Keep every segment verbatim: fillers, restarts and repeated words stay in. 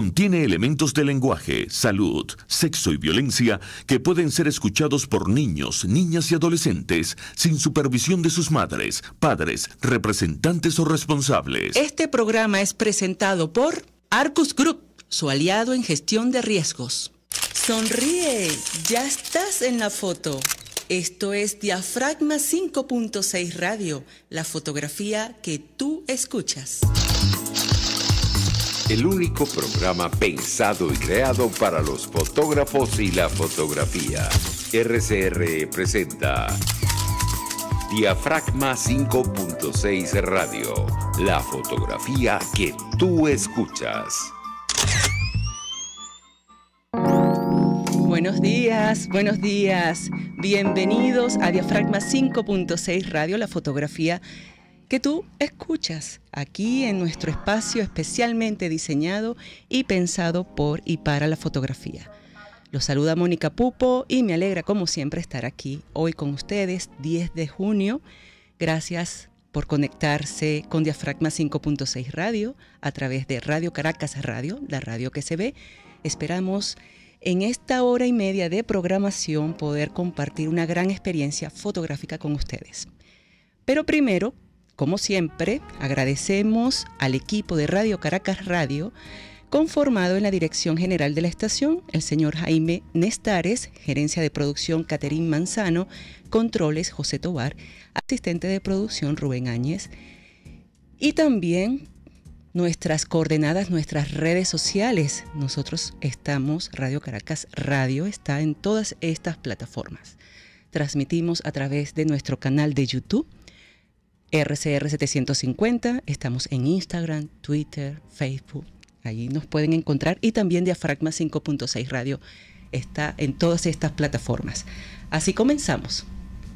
contiene elementos de lenguaje, salud, sexo y violencia que pueden ser escuchados por niños, niñas y adolescentes sin supervisión de sus madres, padres, representantes o responsables. Este programa es presentado por Arcus Group, su aliado en gestión de riesgos. Sonríe, ya estás en la foto. Esto es Diafragma cinco punto seis Radio, la fotografía que tú escuchas. El único programa pensado y creado para los fotógrafos y la fotografía. R C R presenta Diafragma cinco punto seis Radio, la fotografía que tú escuchas. Buenos días, buenos días. Bienvenidos a Diafragma cinco punto seis Radio, la fotografía que tú escuchas aquí en nuestro espacio especialmente diseñado y pensado por y para la fotografía. Los saluda Mónica Pupo y me alegra como siempre estar aquí hoy con ustedes, diez de junio. Gracias por conectarse con Diafragma cinco punto seis Radio a través de Radio Caracas Radio, la radio que se ve. Esperamos en esta hora y media de programación poder compartir una gran experiencia fotográfica con ustedes. Pero primero, como siempre, agradecemos al equipo de Radio Caracas Radio, conformado en la dirección general de la estación, el señor Jaime Nestares, gerencia de producción Caterín Manzano, controles José Tobar, asistente de producción Rubén Áñez, y también nuestras coordenadas, nuestras redes sociales. Nosotros estamos, Radio Caracas Radio está en todas estas plataformas. Transmitimos a través de nuestro canal de YouTube, R C R setecientos cincuenta, estamos en Instagram, Twitter, Facebook, allí nos pueden encontrar, y también Diafragma cinco punto seis Radio está en todas estas plataformas. Así comenzamos.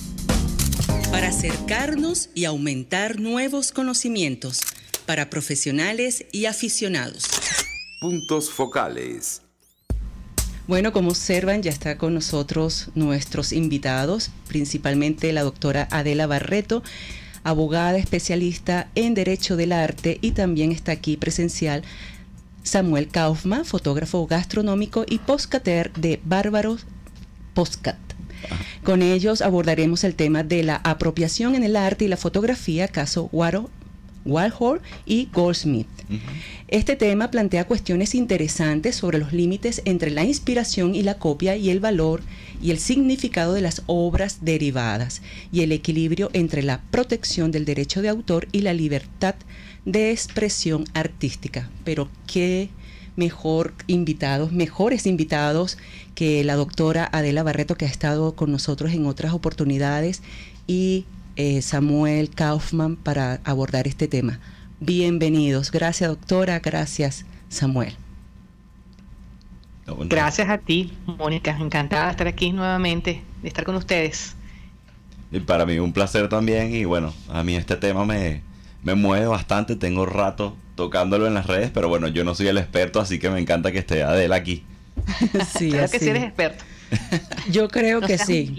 Para acercarnos y aumentar nuevos conocimientos para profesionales y aficionados. Puntos focales. Bueno, como observan, ya está con nosotros nuestros invitados, principalmente la doctora Adela Barreto, abogada especialista en Derecho del Arte, y también está aquí presencial Samuel Kaufman, fotógrafo gastronómico y postcater de Bárbaros Postcat. Con ellos abordaremos el tema de la apropiación en el arte y la fotografía, caso Warhol y Goldsmith. Uh-huh. Este tema plantea cuestiones interesantes sobre los límites entre la inspiración y la copia, y el valor y el significado de las obras derivadas, y el equilibrio entre la protección del derecho de autor y la libertad de expresión artística. Pero qué mejor invitados, mejores invitados que la doctora Adela Barreto, que ha estado con nosotros en otras oportunidades, y eh, Samuel Kaufman para abordar este tema. Bienvenidos. Gracias, doctora. Gracias, Samuel. Gracias a ti, Mónica. Encantada de estar aquí nuevamente, de estar con ustedes. Y para mí un placer también, y bueno, a mí este tema me, me mueve bastante. Tengo rato tocándolo en las redes, pero bueno, yo no soy el experto, así que me encanta que esté Adela aquí. Sí, claro que sí eres experto. Yo creo no que sí.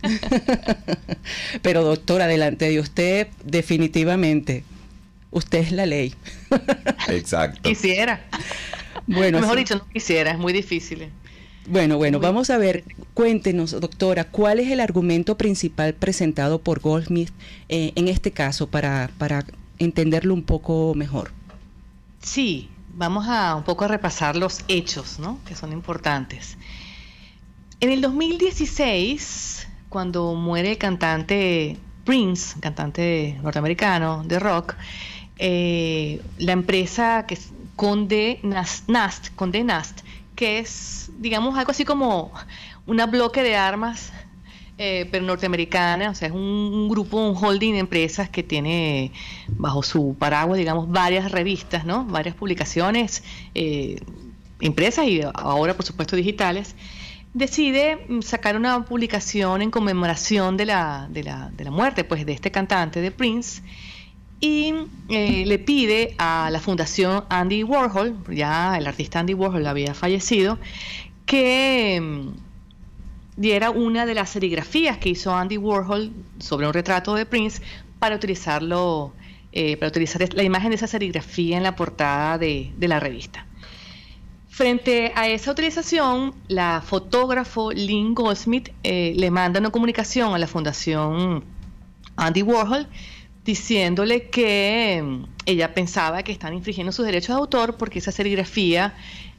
Pero doctora, delante de usted, definitivamente, usted es la ley. Exacto. Quisiera. Bueno, mejor sí. dicho, no quisiera, es muy difícil. Bueno, bueno, muy vamos a ver, cuéntenos, doctora, ¿cuál es el argumento principal presentado por Goldsmith eh, en este caso, para, para entenderlo un poco mejor? Sí, vamos a un poco a repasar los hechos, ¿no?, que son importantes. En el dos mil dieciséis, cuando muere el cantante Prince, cantante norteamericano de rock, eh, la empresa que es Condé Nast, Nast, Condé Nast, que es, digamos, algo así como una bloque de armas, eh, pero norteamericana, o sea, es un, un grupo, un holding de empresas que tiene bajo su paraguas, digamos, varias revistas, ¿no?, varias publicaciones, eh, impresas y ahora, por supuesto, digitales. Decide sacar una publicación en conmemoración de la, de la, de la muerte, pues, de este cantante, de Prince, y eh, le pide a la fundación Andy Warhol, ya el artista Andy Warhol había fallecido, que eh, diera una de las serigrafías que hizo Andy Warhol sobre un retrato de Prince para utilizarlo, eh, para utilizar la imagen de esa serigrafía en la portada de, de la revista. Frente a esa utilización, la fotógrafo Lynn Goldsmith eh, le manda una comunicación a la Fundación Andy Warhol diciéndole que eh, ella pensaba que están infringiendo sus derechos de autor porque esa serigrafía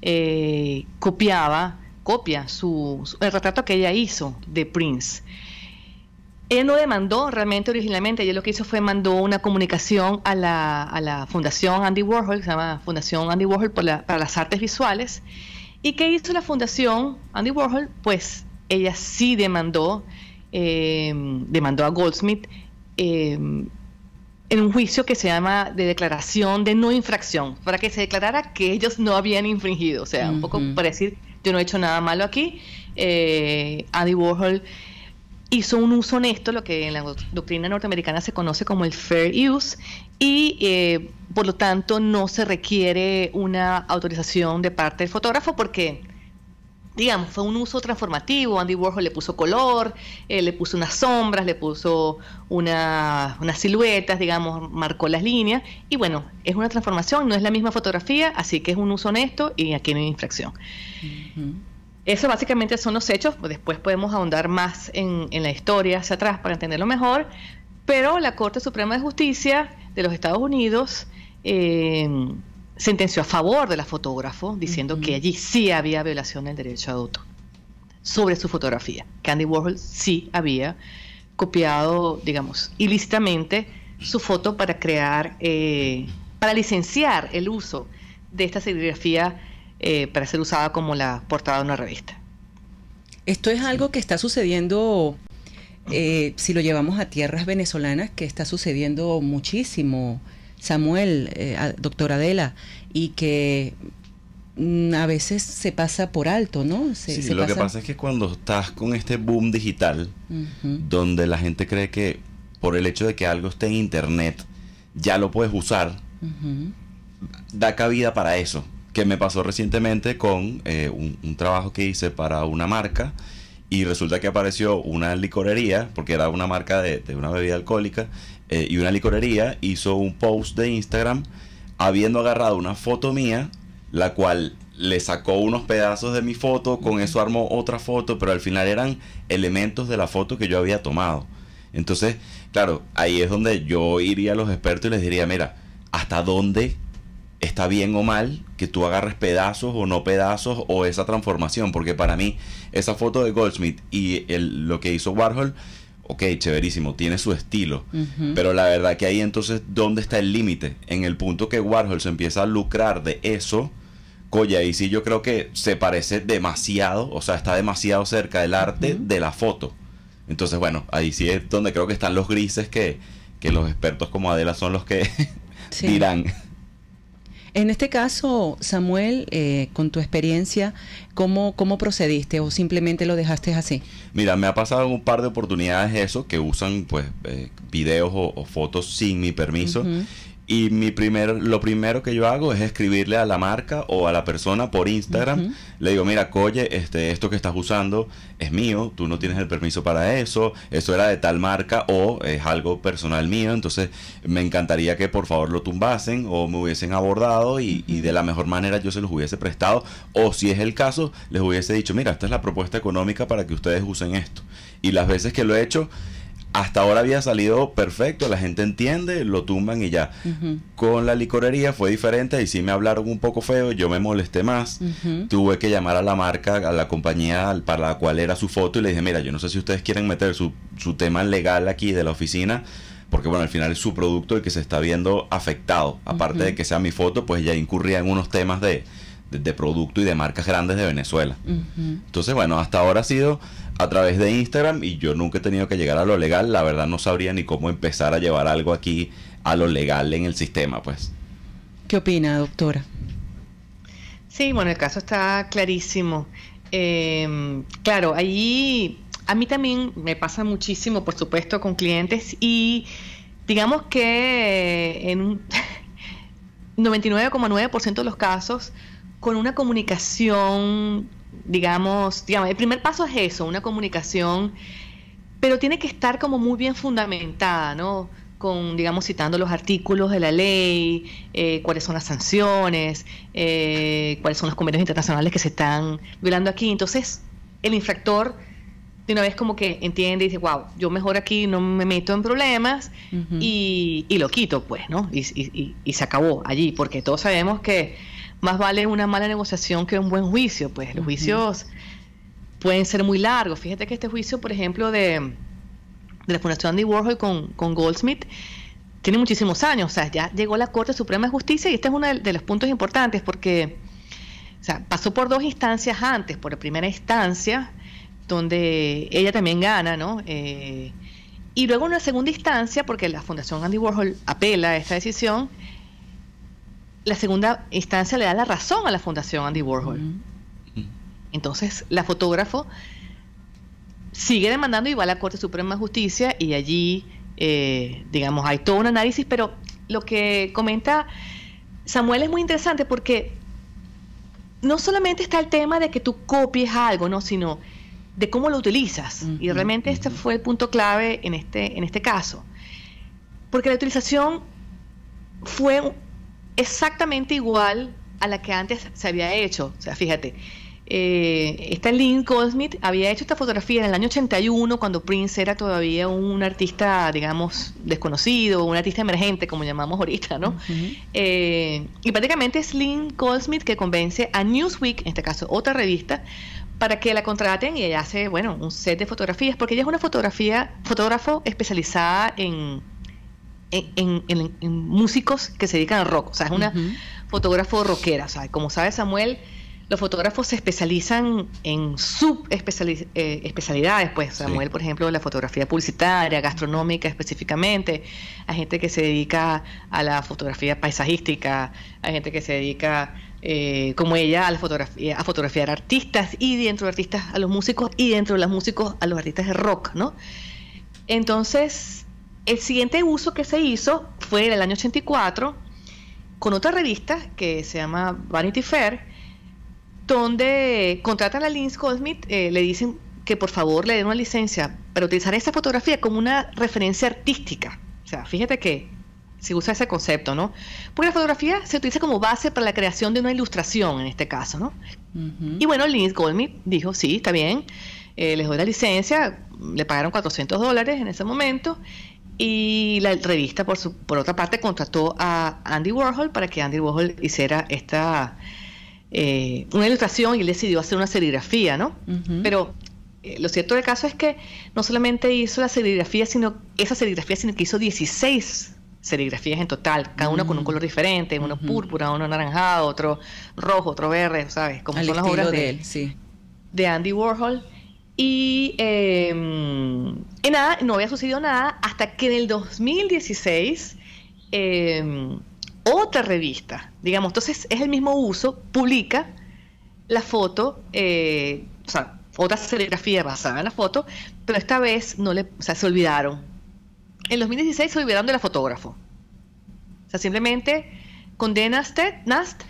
eh, copiaba, copia su, su, el retrato que ella hizo de Prince. Ella no demandó realmente originalmente, ella lo que hizo fue mandó una comunicación a la, a la Fundación Andy Warhol, que se llama Fundación Andy Warhol por la, para las Artes Visuales. ¿Y qué hizo la Fundación Andy Warhol? Pues ella sí demandó, eh, demandó a Goldsmith eh, en un juicio que se llama de declaración de no infracción, para que se declarara que ellos no habían infringido. O sea, uh-huh. un poco para decir, yo no he hecho nada malo aquí. Eh, Andy Warhol hizo un uso honesto, lo que en la doctrina norteamericana se conoce como el fair use, y eh, por lo tanto no se requiere una autorización de parte del fotógrafo porque, digamos, fue un uso transformativo. Andy Warhol le puso color, eh, le puso unas sombras, le puso una, unas siluetas, digamos, marcó las líneas, y bueno, es una transformación, no es la misma fotografía, así que es un uso honesto y aquí no hay infracción. Uh-huh. Eso básicamente son los hechos. Después podemos ahondar más en, en la historia hacia atrás para entenderlo mejor, pero la Corte Suprema de Justicia de los Estados Unidos eh, sentenció a favor de la fotógrafo, diciendo uh-huh. que allí sí había violación del derecho de autor sobre su fotografía, que Andy Warhol sí había copiado, digamos, ilícitamente su foto para crear, eh, para licenciar el uso de esta serigrafía Eh, para ser usada como la portada de una revista. Esto es algo que está sucediendo, eh, si lo llevamos a tierras venezolanas, que está sucediendo muchísimo, Samuel, eh, a, doctora Adela, y que mm, a veces se pasa por alto, ¿no? Se, sí, se lo pasa... que pasa es que cuando estás con este boom digital, uh-huh. donde la gente cree que por el hecho de que algo esté en internet, ya lo puedes usar, uh-huh. da cabida para eso. Que me pasó recientemente con eh, un, un trabajo que hice para una marca y resulta que apareció una licorería, porque era una marca de, de una bebida alcohólica, eh, y una licorería hizo un post de Instagram habiendo agarrado una foto mía, la cual le sacó unos pedazos de mi foto, con eso armó otra foto, pero al final eran elementos de la foto que yo había tomado. Entonces, claro, ahí es donde yo iría a los expertos y les diría, mira, ¿hasta dónde está bien o mal que tú agarres pedazos o no pedazos o esa transformación? Porque para mí esa foto de Goldsmith y el, lo que hizo Warhol, ok, chéverísimo, tiene su estilo, uh-huh. pero la verdad que ahí entonces, ¿dónde está el límite? En el punto que Warhol se empieza a lucrar de eso, coya, y sí yo creo que se parece demasiado, o sea, está demasiado cerca del arte uh-huh. de la foto. Entonces, bueno, ahí sí es donde creo que están los grises que, que los expertos como Adela son los que sí. dirán. En este caso, Samuel, eh, con tu experiencia, ¿cómo, ¿cómo procediste o simplemente lo dejaste así? Mira, me ha pasado en un par de oportunidades eso, que usan pues eh, videos o, o fotos sin mi permiso. Uh-huh. Y mi primer, lo primero que yo hago es escribirle a la marca o a la persona por Instagram. Uh-huh. Le digo, mira, Coye, este, esto que estás usando es mío, tú no tienes el permiso para eso, eso era de tal marca o es algo personal mío, entonces me encantaría que por favor lo tumbasen o me hubiesen abordado y, uh-huh. y de la mejor manera yo se los hubiese prestado. O si es el caso, les hubiese dicho, mira, esta es la propuesta económica para que ustedes usen esto. Y las veces que lo he hecho, hasta ahora había salido perfecto, la gente entiende, lo tumban y ya. Uh-huh. Con la licorería fue diferente y sí me hablaron un poco feo, yo me molesté más. Uh-huh. Tuve que llamar a la marca, a la compañía para la cual era su foto y le dije, mira, yo no sé si ustedes quieren meter su, su tema legal aquí de la oficina, porque bueno, al final es su producto el que se está viendo afectado. Aparte uh-huh. de que sea mi foto, pues ya incurría en unos temas de, de, de producto y de marcas grandes de Venezuela. Uh-huh. Entonces, bueno, hasta ahora ha sido a través de Instagram y yo nunca he tenido que llegar a lo legal. La verdad no sabría ni cómo empezar a llevar algo aquí a lo legal en el sistema, pues. ¿Qué opina, doctora? Sí, bueno, el caso está clarísimo. Eh, claro, ahí a mí también me pasa muchísimo, por supuesto, con clientes y digamos que en un noventa y nueve coma nueve por ciento de los casos con una comunicación, digamos, digamos, el primer paso es eso, una comunicación, pero tiene que estar como muy bien fundamentada, ¿no? con, digamos, citando los artículos de la ley, eh, cuáles son las sanciones, eh, cuáles son los convenios internacionales que se están violando aquí. Entonces, el infractor de una vez como que entiende y dice, wow, yo mejor aquí no me meto en problemas, uh-huh. y, y lo quito, pues, ¿no? Y, y, y se acabó allí, porque todos sabemos que más vale una mala negociación que un buen juicio, pues los uh-huh. juicios pueden ser muy largos. Fíjate que este juicio, por ejemplo, de... de la Fundación Andy Warhol con, con Goldsmith, tiene muchísimos años. O sea, ya llegó a la Corte Suprema de Justicia y este es uno de, de los puntos importantes porque, o sea, pasó por dos instancias antes. Por la primera instancia, donde ella también gana, ¿no? Eh, y luego en una segunda instancia, porque la Fundación Andy Warhol apela a esta decisión, la segunda instancia le da la razón a la Fundación Andy Warhol. Mm-hmm. Entonces, la fotógrafo sigue demandando y va a la Corte Suprema de Justicia y allí, eh, digamos, hay todo un análisis, pero lo que comenta Samuel es muy interesante porque no solamente está el tema de que tú copies algo, ¿no? Sino de cómo lo utilizas. Uh-huh, y realmente uh-huh. este fue el punto clave en este, en este caso. Porque la utilización fue exactamente igual a la que antes se había hecho. O sea, fíjate, Eh, esta Lynn Goldsmith había hecho esta fotografía en el año ochenta y uno, cuando Prince era todavía un artista, digamos, desconocido, un artista emergente, como llamamos ahorita, ¿no? Uh-huh. Eh, y prácticamente es Lynn Goldsmith que convence a Newsweek, en este caso otra revista, para que la contraten, y ella hace, bueno, un set de fotografías, porque ella es una fotografía, fotógrafo especializada en, en, en, en, en músicos que se dedican al rock. O sea, es una uh-huh. fotógrafo rockera. O sea, como sabe Samuel, los fotógrafos se especializan en subespecialidades, eh, pues Samuel, sí. por ejemplo, la fotografía publicitaria, gastronómica específicamente, hay gente que se dedica a la fotografía paisajística, hay gente que se dedica, eh, como ella, a la fotografía, a fotografiar artistas, y dentro de artistas a los músicos, y dentro de los músicos a los artistas de rock, ¿no? Entonces, el siguiente uso que se hizo fue en el año ochenta y cuatro, con otra revista que se llama Vanity Fair, donde contratan a Lynn Goldsmith, eh, le dicen que por favor le den una licencia para utilizar esa fotografía como una referencia artística. O sea, fíjate que se usa ese concepto, ¿no? Porque la fotografía se utiliza como base para la creación de una ilustración, en este caso, ¿no? Uh-huh. Y bueno, Lynn Goldsmith dijo, sí, está bien, eh, les doy la licencia, le pagaron cuatrocientos dólares en ese momento, y la revista, por, su, por otra parte, contrató a Andy Warhol para que Andy Warhol hiciera esta... Eh, una ilustración, y él decidió hacer una serigrafía, ¿no? Uh-huh. Pero eh, lo cierto del caso es que no solamente hizo la serigrafía, sino esa serigrafía, sino que hizo dieciséis serigrafías en total, cada una uh-huh. con un color diferente, uno uh-huh. púrpura, uno anaranjado, otro rojo, otro verde, ¿sabes? Como Al son las obras de, de él, sí. de Andy Warhol. Y, eh, y nada, no había sucedido nada hasta que en el dos mil dieciséis eh, otra revista, digamos, entonces es el mismo uso, publica la foto, eh, o sea, otra serigrafía basada en la foto, pero esta vez no le, o sea, se olvidaron. En dos mil dieciséis se olvidaron de la fotógrafo. O sea, simplemente Condé Nast, Nast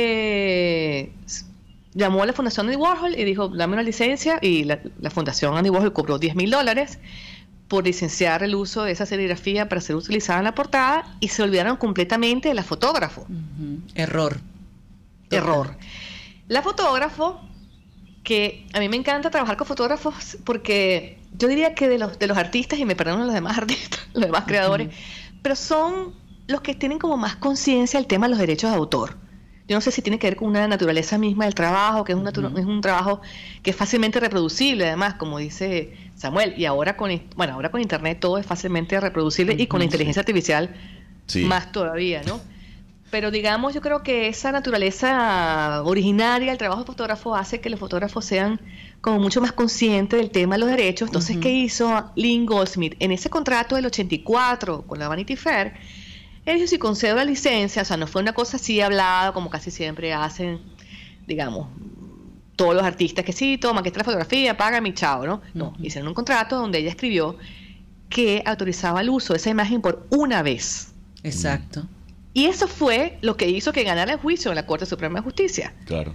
eh, llamó a la Fundación Andy Warhol y dijo, dame una licencia, y la, la Fundación Andy Warhol cobró diez mil dólares por licenciar el uso de esa serigrafía para ser utilizada en la portada, y se olvidaron completamente de la fotógrafo. Uh-huh. Error. Error. La fotógrafo, que a mí me encanta trabajar con fotógrafos, porque yo diría que de los, de los artistas, y me perdonan los demás artistas, los demás creadores, uh-huh. pero son los que tienen como más conciencia del tema de los derechos de autor. Yo no sé si tiene que ver con una naturaleza misma del trabajo, que es un, natu- uh-huh. es un trabajo que es fácilmente reproducible, además, como dice Samuel, y ahora con, bueno, ahora con internet todo es fácilmente reproducible, uh-huh. y con la inteligencia artificial sí. más todavía, ¿no? Pero digamos, yo creo que esa naturaleza originaria del trabajo de fotógrafo hace que los fotógrafos sean como mucho más conscientes del tema de los derechos. Entonces, uh-huh. ¿qué hizo Lynn Goldsmith? En ese contrato del ochenta y cuatro con la Vanity Fair, él dijo, si concedo la licencia, o sea, no fue una cosa así hablada, como casi siempre hacen, digamos, todos los artistas, que sí, toma, que está la fotografía, págame y chao, ¿no? No, uh-huh. hicieron un contrato donde ella escribió que autorizaba el uso de esa imagen por una vez. Exacto. Y eso fue lo que hizo que ganara el juicio en la Corte Suprema de Justicia. Claro.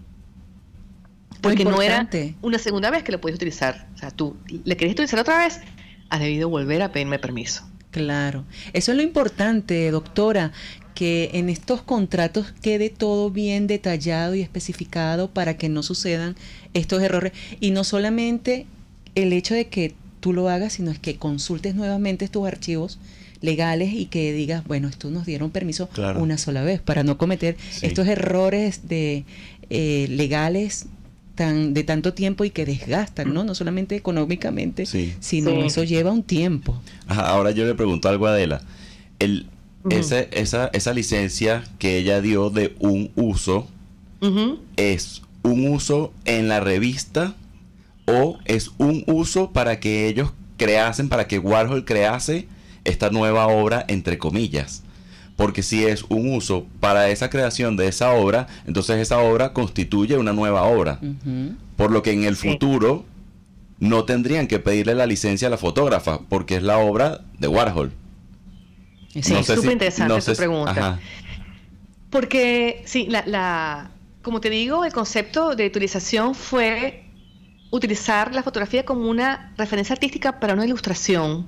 Porque no era una segunda vez que lo podías utilizar. O sea, tú le querías utilizar otra vez, has debido volver a pedirme permiso. Claro. Eso es lo importante, doctora, que en estos contratos quede todo bien detallado y especificado para que no sucedan estos errores. Y no solamente el hecho de que tú lo hagas, sino es que consultes nuevamente estos archivos legales y que digas, bueno, estos nos dieron permiso claro. una sola vez para no cometer sí. estos errores de eh, legales tan de tanto tiempo y que desgastan, ¿no? No solamente económicamente, sí. sino sí. eso lleva un tiempo. Ajá, ahora yo le pregunto algo a Adela. El, uh-huh. ese, esa, esa licencia que ella dio de un uso, uh-huh. ¿es un uso en la revista o es un uso para que ellos creasen, para que Warhol crease esta nueva obra, entre comillas? Porque si es un uso para esa creación de esa obra, entonces esa obra constituye una nueva obra. Uh-huh. Por lo que en el sí. futuro no tendrían que pedirle la licencia a la fotógrafa, porque es la obra de Warhol. Sí, no es súper si, interesante no tu sé, pregunta. Ajá. Porque, sí, la, la, como te digo, el concepto de utilización fue utilizar la fotografía como una referencia artística para una ilustración,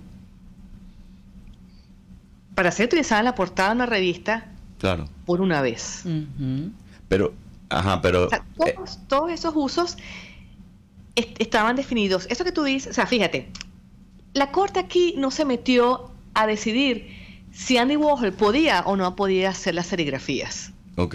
para ser utilizada en la portada de una revista claro. por una vez. Uh-huh. Pero, ajá, pero... O sea, todos, eh, todos esos usos est- estaban definidos. Eso que tú dices, o sea, fíjate, la corte aquí no se metió a decidir si Andy Warhol podía o no podía hacer las serigrafías. Ok.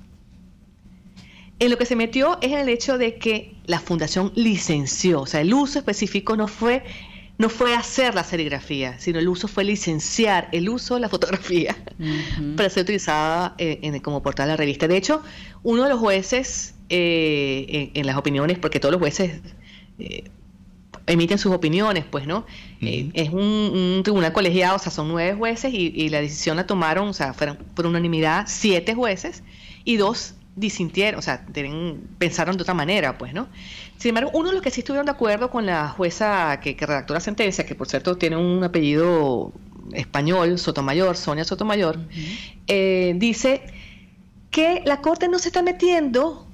En lo que se metió es en el hecho de que la fundación licenció, o sea, el uso específico no fue... no fue hacer la serigrafía, sino el uso fue licenciar el uso de la fotografía uh-huh. para ser utilizada eh, en, como portada de la revista. De hecho, uno de los jueces, eh, en, en las opiniones, porque todos los jueces eh, emiten sus opiniones, pues, ¿no? Uh-huh. Eh, es un, un tribunal colegiado, o sea, son nueve jueces y, y la decisión la tomaron, o sea, fueron por unanimidad siete jueces y dos disintieron, o sea, tienen, pensaron de otra manera, pues, ¿no? Sin embargo, uno de los que sí estuvieron de acuerdo con la jueza que, que redactó la sentencia, que por cierto tiene un apellido español, Sotomayor, Sonia Sotomayor, uh-huh. eh, dice que la Corte no se está metiendo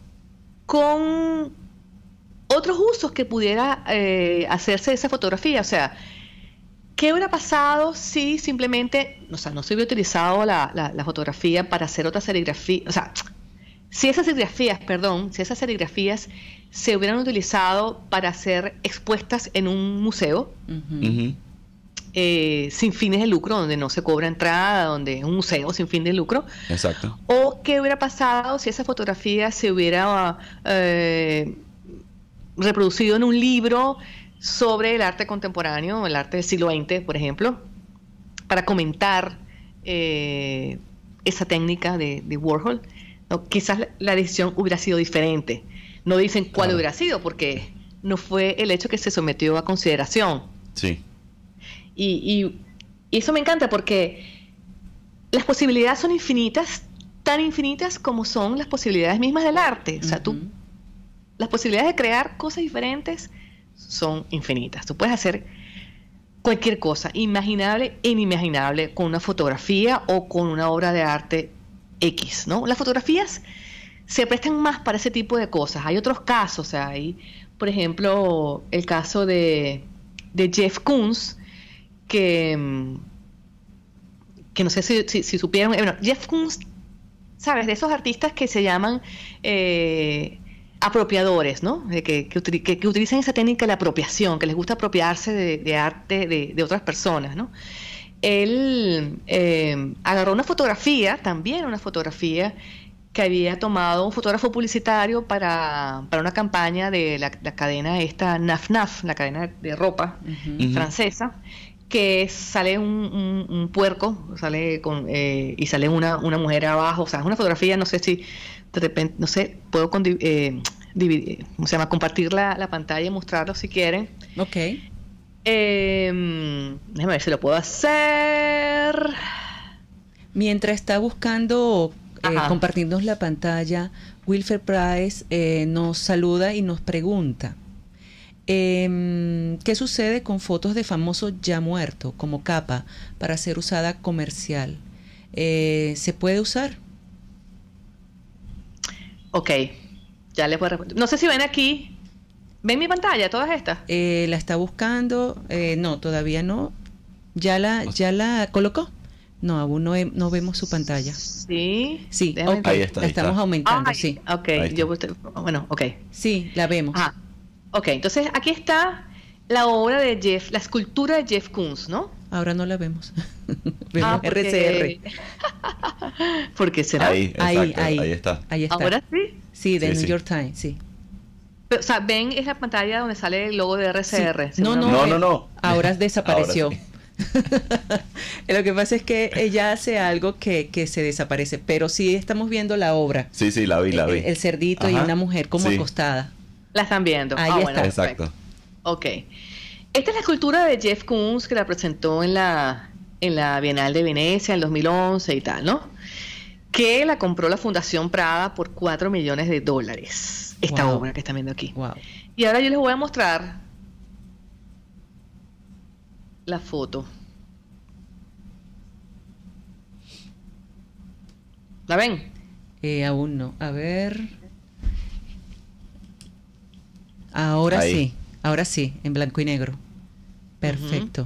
con otros usos que pudiera eh, hacerse de esa fotografía. O sea, ¿qué hubiera pasado si simplemente, o sea, no se hubiera utilizado la, la, la fotografía para hacer otra serigrafía? O sea, si esas serigrafías, perdón, si esas serigrafías se hubieran utilizado para ser expuestas en un museo, uh-huh. Uh-huh. Eh, sin fines de lucro, donde no se cobra entrada, donde es un museo sin fin de lucro. Exacto. O qué hubiera pasado si esa fotografía se hubiera eh, reproducido en un libro sobre el arte contemporáneo, el arte del siglo veinte, por ejemplo, para comentar eh, esa técnica de, de Warhol. No, quizás la, la decisión hubiera sido diferente. No dicen cuál claro. hubiera sido, porque no fue el hecho que se sometió a consideración. Sí. Y, y, y eso me encanta porque las posibilidades son infinitas, tan infinitas como son las posibilidades mismas del arte. O sea, uh-huh. tú, las posibilidades de crear cosas diferentes son infinitas. Tú puedes hacer cualquier cosa, imaginable e inimaginable, con una fotografía o con una obra de arte X, ¿no? Las fotografías se prestan más para ese tipo de cosas. Hay otros casos, o sea, hay, por ejemplo, el caso de, de Jeff Koons, que, que no sé si, si, si supieron, bueno, Jeff Koons, ¿sabes? De esos artistas que se llaman eh, apropiadores, ¿no? De que, que, que, que utilizan esa técnica de la apropiación, que les gusta apropiarse de, de arte de, de otras personas, ¿no? Él eh, agarró una fotografía, también una fotografía que había tomado un fotógrafo publicitario para, para una campaña de la, la cadena esta Naf Naf, la cadena de ropa uh-huh. francesa, que sale un, un, un puerco, sale con eh, y sale una, una mujer abajo. O sea, es una fotografía, no sé si de repente, no sé, puedo con, eh, dividir, ¿cómo se llama? Compartir la, la pantalla y mostrarlo si quieren. Ok. Eh, déjame ver si lo puedo hacer. Mientras está buscando eh, compartirnos la pantalla, Wilfred Price eh, nos saluda y nos pregunta eh, ¿qué sucede con fotos de famosos ya muertos como capa para ser usada comercial? Eh, ¿se puede usar? Ok, ya les voy a responder. No sé si ven aquí. ¿Ven mi pantalla, todas estas? Eh, la está buscando. Eh, no, todavía no. ¿Ya la, ya la colocó? No, aún no, he, no vemos su pantalla. Sí. Sí, Déjame ok. ver. Ahí está, La ahí estamos está. aumentando, Ay, sí. ok, Ahí está. yo, bueno, ok. Sí, la vemos. Ah, ok, entonces aquí está la obra de Jeff, la escultura de Jeff Koons, ¿no? Ahora no la vemos. Vemos Ah, porque- R C R. ¿Por qué será? Ahí, Ahí, exacto, ahí. ahí está. Ahí está. Ahora sí. Sí, de Sí, New sí. York Times, sí. Pero, o sea, ven esa pantalla donde sale el logo de R C R. Sí. No, no, No, eh, no, no. Ahora desapareció. Ahora Lo que pasa es que ella hace algo que, que se desaparece, pero sí estamos viendo la obra. Sí, sí, la vi, la vi. El, el cerdito y Ajá. una mujer como Sí. acostada. La están viendo. Ahí ah, está. Bueno, perfecto. Exacto. Ok. Esta es la escultura de Jeff Koons que la presentó en la, en la Bienal de Venecia en dos mil once y tal, ¿no? Que la compró la Fundación Prada por cuatro millones de dólares. Esta Wow. obra que están viendo aquí. Wow. Y ahora yo les voy a mostrar la foto. ¿La ven? Eh, aún no. A ver. Ahora Ahí. sí. Ahora sí, en blanco y negro. Perfecto.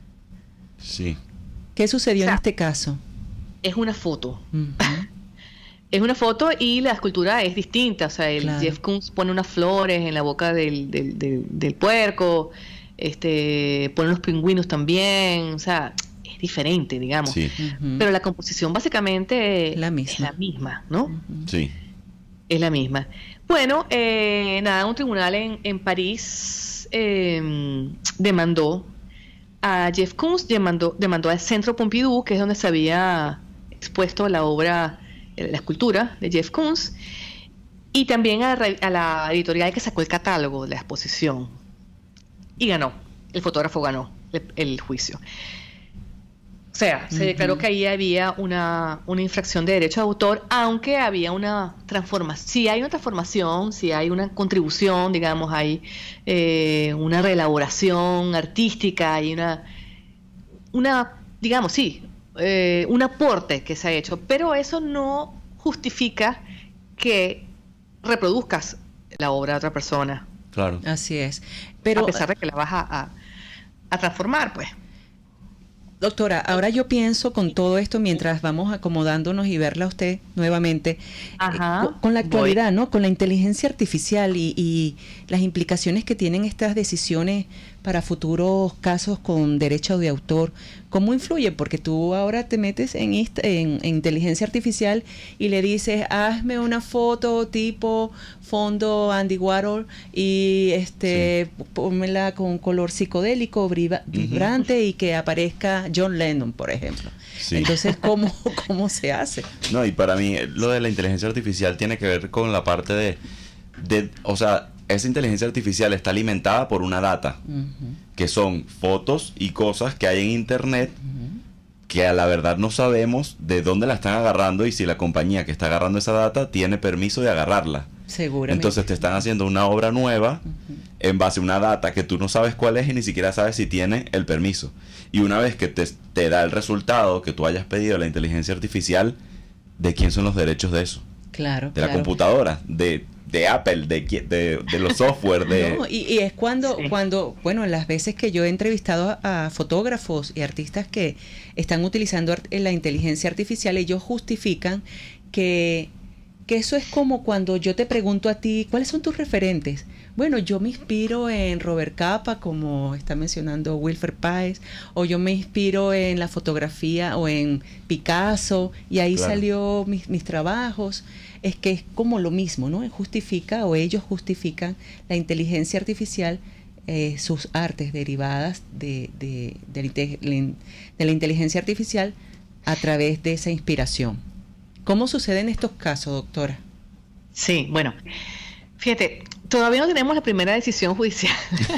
Sí. ¿Qué sucedió O sea, en este caso? Es una foto. Ujú. Es una foto y la escultura es distinta. O sea, el Claro. Jeff Koons pone unas flores en la boca del, del, del- del puerco, este, pone unos pingüinos también. O sea, es diferente, digamos. Sí, Ujú. Pero la composición básicamente La misma. es la misma, ¿no? Ujú. sí. Es la misma. Bueno, eh, nada, un tribunal en, en París eh, demandó a Jeff Koons, demandó, demandó al Centro Pompidou, que es donde se había expuesto la obra, eh, la escultura de Jeff Koons, y también a, la re- a la editorial que sacó el catálogo de la exposición. Y ganó, el fotógrafo ganó el, el juicio. O sea, se declaró Ujú. que ahí había una, una infracción de derecho de autor, aunque había una transformación. Si hay una transformación, si hay una contribución, digamos, hay eh, una reelaboración artística, hay una, una digamos, sí, eh, un aporte que se ha hecho, pero eso no justifica que reproduzcas la obra de otra persona, Claro. Así es. Pero, a pesar de que la vas a, a, a transformar, pues. doctora, ahora yo pienso con todo esto, mientras vamos acomodándonos y verla a usted nuevamente, Ajá, eh, con, con la voy. actualidad, ¿no? Con la inteligencia artificial y, y las implicaciones que tienen estas decisiones para futuros casos con derecho de autor, ¿cómo influye? Porque tú ahora te metes en, inst- en, en inteligencia artificial y le dices, hazme una foto tipo fondo Andy Warhol y este pónmela con color psicodélico, briva- vibrante y que aparezca John Lennon, por ejemplo. Sí. Entonces, ¿cómo, ¿cómo se hace? No, y para mí eh, lo de la inteligencia artificial tiene que ver con la parte de, de o sea, esa inteligencia artificial está alimentada por una data, Ujú, que son fotos y cosas que hay en internet ujú. que a la verdad no sabemos de dónde la están agarrando y si la compañía que está agarrando esa data tiene permiso de agarrarla. Seguramente. Entonces te están haciendo una obra nueva Ujú. en base a una data que tú no sabes cuál es y ni siquiera sabes si tiene el permiso. Y una vez que te, te da el resultado que tú hayas pedido a la inteligencia artificial, ¿de quién son los derechos de eso? Claro, De la claro. computadora, de, de Apple, de, qui- de, de los software, de... No, y, y es cuando, Sí. cuando, bueno, las veces que yo he entrevistado a, a fotógrafos y artistas que están utilizando art- la inteligencia artificial, ellos justifican que, que eso es como cuando yo te pregunto a ti, ¿cuáles son tus referentes? Bueno, yo me inspiro en Robert Capa, como está mencionando Wilfer Páez, o yo me inspiro en la fotografía o en Picasso, y ahí Claro. salió mis, mis trabajos. Es que es como lo mismo, ¿no? Justifica o ellos justifican la inteligencia artificial, eh, sus artes derivadas de, de, de, la inte- de la inteligencia artificial a través de esa inspiración. ¿Cómo sucede en estos casos, doctora? Sí, bueno, fíjate, todavía no tenemos la primera decisión judicial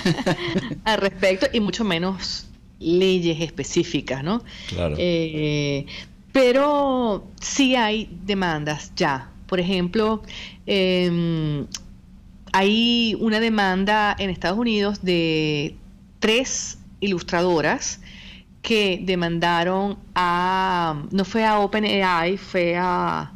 al respecto y mucho menos leyes específicas, ¿no? Claro. Eh, pero sí hay demandas ya. Por ejemplo, eh, hay una demanda en Estados Unidos de tres ilustradoras que demandaron a, no fue a OpenAI, fue a,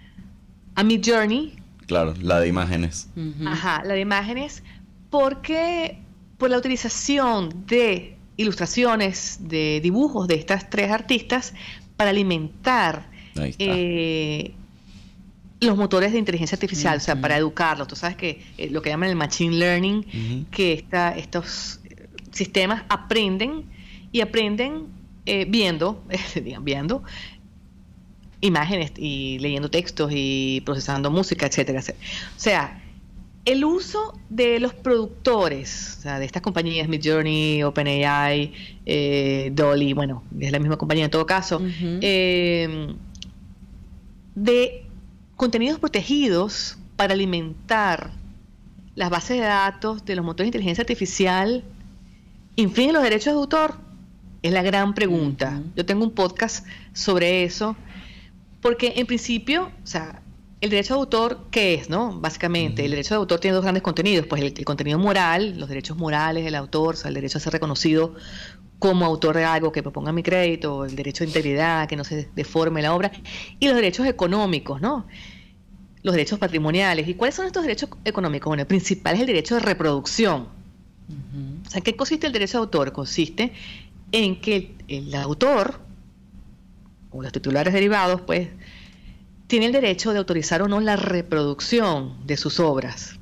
a Midjourney, Claro, la de imágenes. Ujú. ajá, la de imágenes, porque por la utilización de ilustraciones de dibujos de estas tres artistas para alimentar eh, los motores de inteligencia artificial, uh-huh. o sea, para educarlos. Tú sabes que eh, lo que llaman el machine learning, uh-huh. que esta, estos sistemas aprenden y aprenden eh, viendo, eh, viendo imágenes y leyendo textos y procesando música, etcétera, etcétera. O sea, el uso de los productores, o sea, de estas compañías, Midjourney, OpenAI, eh, Dolly, bueno, es la misma compañía en todo caso, uh-huh. eh, de contenidos protegidos para alimentar las bases de datos de los motores de inteligencia artificial, ¿infringen los derechos de autor? Es la gran pregunta. Uh-huh. Yo tengo un podcast sobre eso, porque en principio, o sea, el derecho de autor, ¿qué es, no? Básicamente, uh-huh. el derecho de autor tiene dos grandes contenidos, pues el, el contenido moral, los derechos morales del autor, o sea, el derecho a ser reconocido como autor de algo, que proponga mi crédito, el derecho de integridad, que no se deforme la obra, y los derechos económicos, ¿no? Los derechos patrimoniales. ¿Y cuáles son estos derechos económicos? Bueno, el principal es el derecho de reproducción. Uh-huh. O sea, ¿qué consiste el derecho de autor? Consiste en que el, el autor, o los titulares derivados, pues, tiene el derecho de autorizar o no la reproducción de sus obras.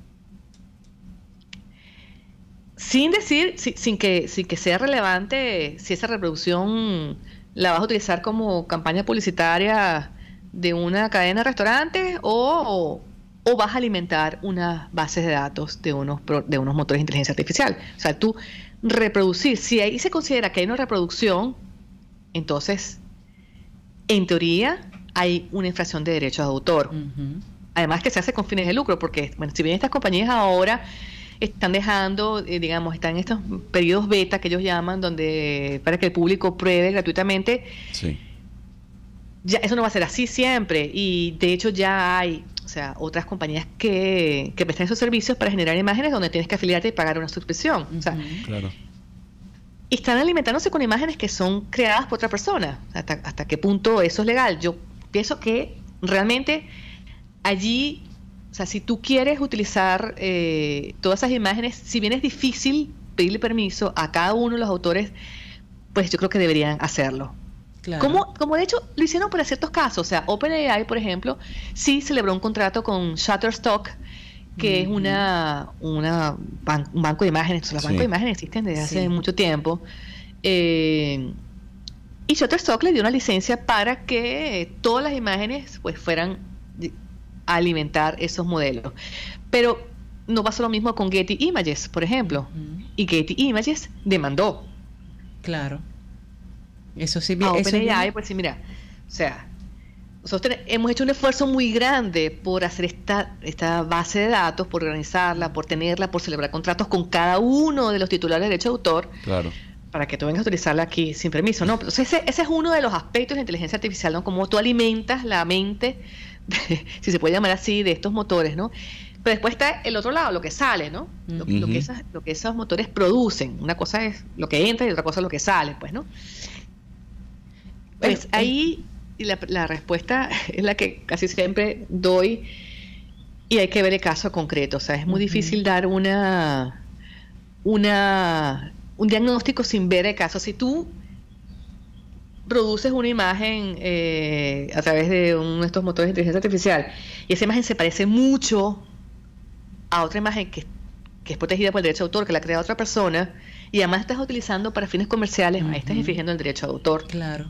Sin decir, sin, sin, que, sin que sea relevante si esa reproducción la vas a utilizar como campaña publicitaria de una cadena de restaurantes o, o vas a alimentar unas bases de datos de unos, de unos motores de inteligencia artificial. O sea, tú reproducir, si ahí se considera que hay una reproducción, entonces, en teoría, hay una infracción de derechos de autor. Uh-huh. Además que se hace con fines de lucro, porque, bueno, si bien estas compañías ahora están dejando, eh, digamos, están en estos periodos beta que ellos llaman, donde para que el público pruebe gratuitamente, sí. ya eso no va a ser así siempre. Y de hecho ya hay, o sea, otras compañías que, que prestan esos servicios para generar imágenes donde tienes que afiliarte y pagar una suscripción. Uh-huh. O sea, claro. Y están alimentándose con imágenes que son creadas por otra persona. ¿Hasta, hasta qué punto eso es legal? Yo pienso que realmente allí, o sea, si tú quieres utilizar eh, todas esas imágenes, si bien es difícil pedirle permiso a cada uno de los autores, pues yo creo que deberían hacerlo. Claro. Como, como de hecho lo hicieron para ciertos casos. O sea, OpenAI, por ejemplo, sí celebró un contrato con Shutterstock, que mm-hmm. es una, una ban- un banco de imágenes. O sea, los sí. bancos de imágenes existen desde hace sí. mucho tiempo. Eh, y Shutterstock le dio una licencia para que todas las imágenes pues fueran a alimentar esos modelos. Pero no pasó lo mismo con Getty Images, por ejemplo. Mm-hmm. Y Getty Images demandó. Claro. Eso sí, a eso OpenAI, pues sí, mira, o sea, nosotros hemos hecho un esfuerzo muy grande por hacer esta, esta base de datos, por organizarla, por tenerla, por celebrar contratos con cada uno de los titulares de derecho de autor, claro. para que tú vengas a utilizarla aquí sin permiso, ¿no? Entonces ese, ese es uno de los aspectos de la inteligencia artificial, ¿no? Cómo tú alimentas la mente, de, si se puede llamar así, de estos motores, ¿no? Pero después está el otro lado, lo que sale, ¿no? Lo, uh-huh. lo, que esas, lo que esos motores producen. Una cosa es lo que entra y otra cosa es lo que sale, pues, ¿no? Pues ahí la, la respuesta es la que casi siempre doy y hay que ver el caso concreto. O sea, es muy uh-huh. difícil dar una, una un diagnóstico sin ver el caso. Si tú produces una imagen eh, a través de uno de estos motores de inteligencia artificial y esa imagen se parece mucho a otra imagen que, que es protegida por el derecho de autor, que la crea otra persona, y además estás utilizando para fines comerciales, uh-huh. ahí estás infringiendo el derecho de autor. Claro.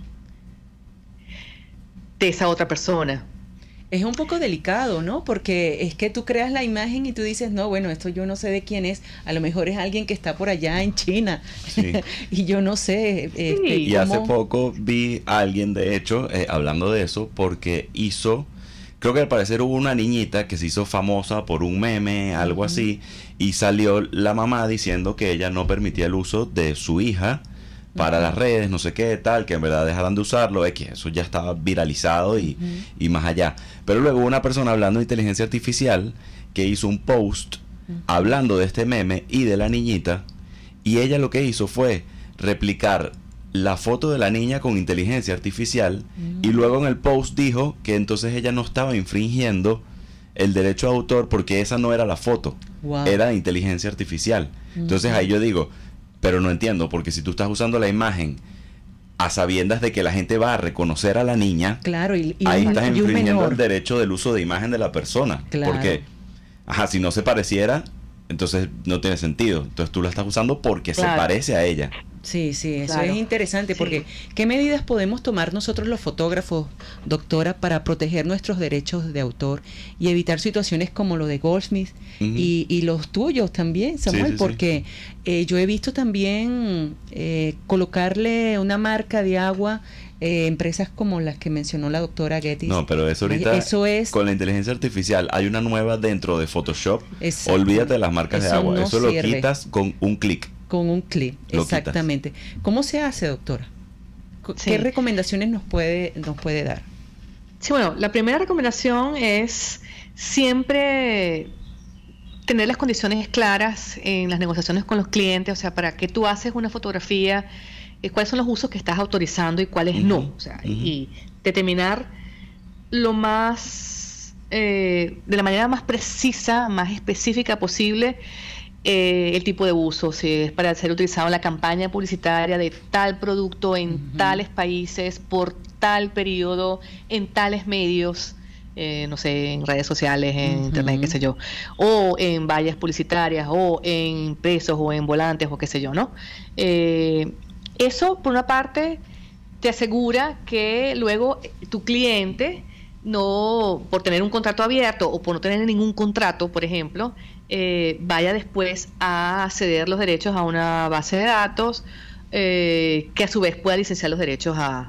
De esa otra persona. Es un poco delicado, ¿no? Porque es que tú creas la imagen y tú dices, no, bueno, esto yo no sé de quién es, a lo mejor es alguien que está por allá en China, sí. y yo no sé. Este, sí. Y hace poco vi a alguien, de hecho, eh, hablando de eso, porque hizo, creo que al parecer hubo una niñita que se hizo famosa por un meme, algo uh-huh. así, y salió la mamá diciendo que ella no permitía el uso de su hija para uh-huh. las redes, no sé qué, tal, que en verdad dejaran de usarlo, es que eso ya estaba viralizado y, uh-huh. y más allá. Pero luego una persona hablando de inteligencia artificial que hizo un post uh-huh. hablando de este meme y de la niñita, y ella lo que hizo fue replicar la foto de la niña con inteligencia artificial uh-huh. y luego en el post dijo que entonces ella no estaba infringiendo el derecho de autor porque esa no era la foto, wow. era de inteligencia artificial. Uh-huh. Entonces ahí yo digo, Pero no entiendo, porque si tú estás usando la imagen a sabiendas de que la gente va a reconocer a la niña, claro, y, y ahí un, estás y un infringiendo menor. el derecho del uso de imagen de la persona. Claro. Porque, ajá, si no se pareciera, entonces no tiene sentido. Entonces tú la estás usando porque Claro. se parece a ella. Sí, sí, eso Claro. es interesante Sí. porque ¿qué medidas podemos tomar nosotros los fotógrafos, doctora, para proteger nuestros derechos de autor y evitar situaciones como lo de Goldsmith Ujú. y, y los tuyos también, Samuel? Sí, sí, sí. Porque eh, yo he visto también eh, colocarle una marca de agua eh, empresas como las que mencionó la doctora Getty. No, pero eso ahorita, Eso es- con la inteligencia artificial, hay una nueva dentro de Photoshop. Exacto. Olvídate de las marcas de Eso agua. no Eso lo sirve. quitas con un clic. Con un clic, Lo quitas. exactamente. ¿Cómo se hace, doctora? Co- Sí. ¿Qué recomendaciones nos puede, nos puede dar? Sí, bueno, la primera recomendación es siempre tener las condiciones claras en las negociaciones con los clientes, o sea, para que tú haces una fotografía, eh, cuáles son los usos que estás autorizando y cuáles Ujú, no, o sea, ujú. y determinar lo más, eh, de la manera más precisa, más específica posible, eh, el tipo de uso, si es para ser utilizado en la campaña publicitaria de tal producto en Ujú. tales países, por tal periodo, en tales medios, eh, no sé, en redes sociales, en Ujú. internet, qué sé yo, o en vallas publicitarias, o en impresos, o en volantes, o qué sé yo, ¿no? Eh, eso, por una parte, te asegura que luego tu cliente, no por tener un contrato abierto o por no tener ningún contrato, por ejemplo, eh, vaya después a ceder los derechos a una base de datos eh, que a su vez pueda licenciar los derechos a,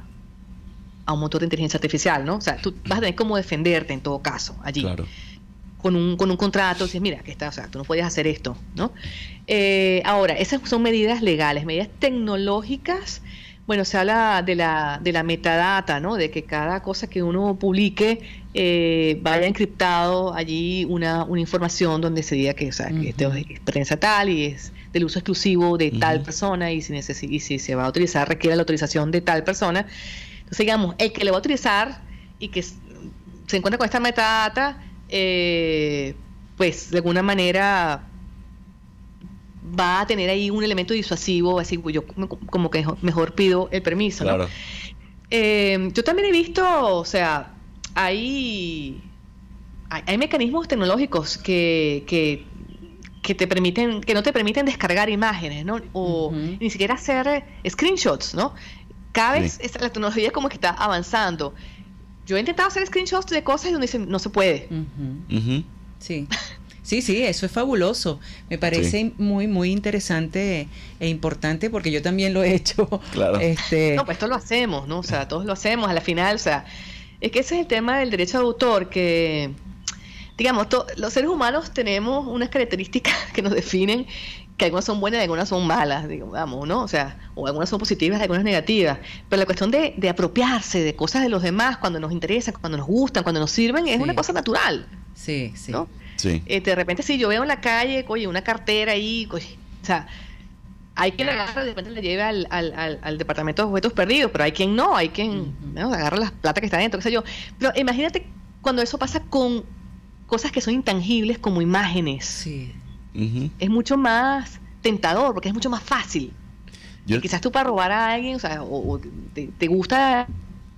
a un motor de inteligencia artificial, ¿no? O sea, tú vas a tener cómo defenderte en todo caso allí. Claro. Con un, con un contrato, dices, mira, que está, o sea, tú no puedes hacer esto, ¿no? Eh, ahora, esas son medidas legales, medidas tecnológicas. Bueno, se habla de la, de la metadata, ¿no? De que cada cosa que uno publique eh, vaya encriptado allí una, una información donde se diga que, o sea, que esto es prensa tal y es del uso exclusivo de tal Ujú. persona y si, necesi- y si se va a utilizar requiere la autorización de tal persona. Entonces, digamos, el que le va a utilizar y que s- se encuentra con esta metadata, eh, pues de alguna manera va a tener ahí un elemento disuasivo, así pues, yo como- como que mejor pido el permiso, ¿no? Claro. Eh, yo también he visto, o sea, hay, hay, hay mecanismos tecnológicos que, que, que te permiten, que no te permiten descargar imágenes, ¿no? O Ujú. ni siquiera hacer eh, screenshots, ¿no? Cada vez Sí. esta- la tecnología como que está avanzando. Yo he intentado hacer screenshots de cosas y donde dicen no se puede. Ujú. Ujú. Sí. Sí, sí, eso es fabuloso. Me parece Sí. muy, muy interesante e importante porque yo también lo he hecho. Claro. Este, No, pues esto lo hacemos, ¿no? O sea, todos lo hacemos a la final, o sea, es que ese es el tema del derecho de autor, que, digamos, to- los seres humanos tenemos unas características que nos definen, que algunas son buenas y algunas son malas, digamos, ¿no? O sea, o algunas son positivas y algunas negativas, pero la cuestión de, de apropiarse de cosas de los demás cuando nos interesan, cuando nos gustan, cuando nos sirven, es Sí. una cosa natural, sí, sí. ¿no? Sí. Eh, de repente si yo veo en la calle, oye, una cartera ahí, oye, o sea, hay quien la agarra y de repente la lleva al, al, al, al departamento de objetos perdidos, pero hay quien no, hay quien Ujú. ¿no? agarra la plata que está dentro, qué sé yo. Pero imagínate cuando eso pasa con cosas que son intangibles como imágenes. Sí. Ujú. Es mucho más tentador porque es mucho más fácil. Yo- Quizás tú para robar a alguien, o sea, o, o te, te gusta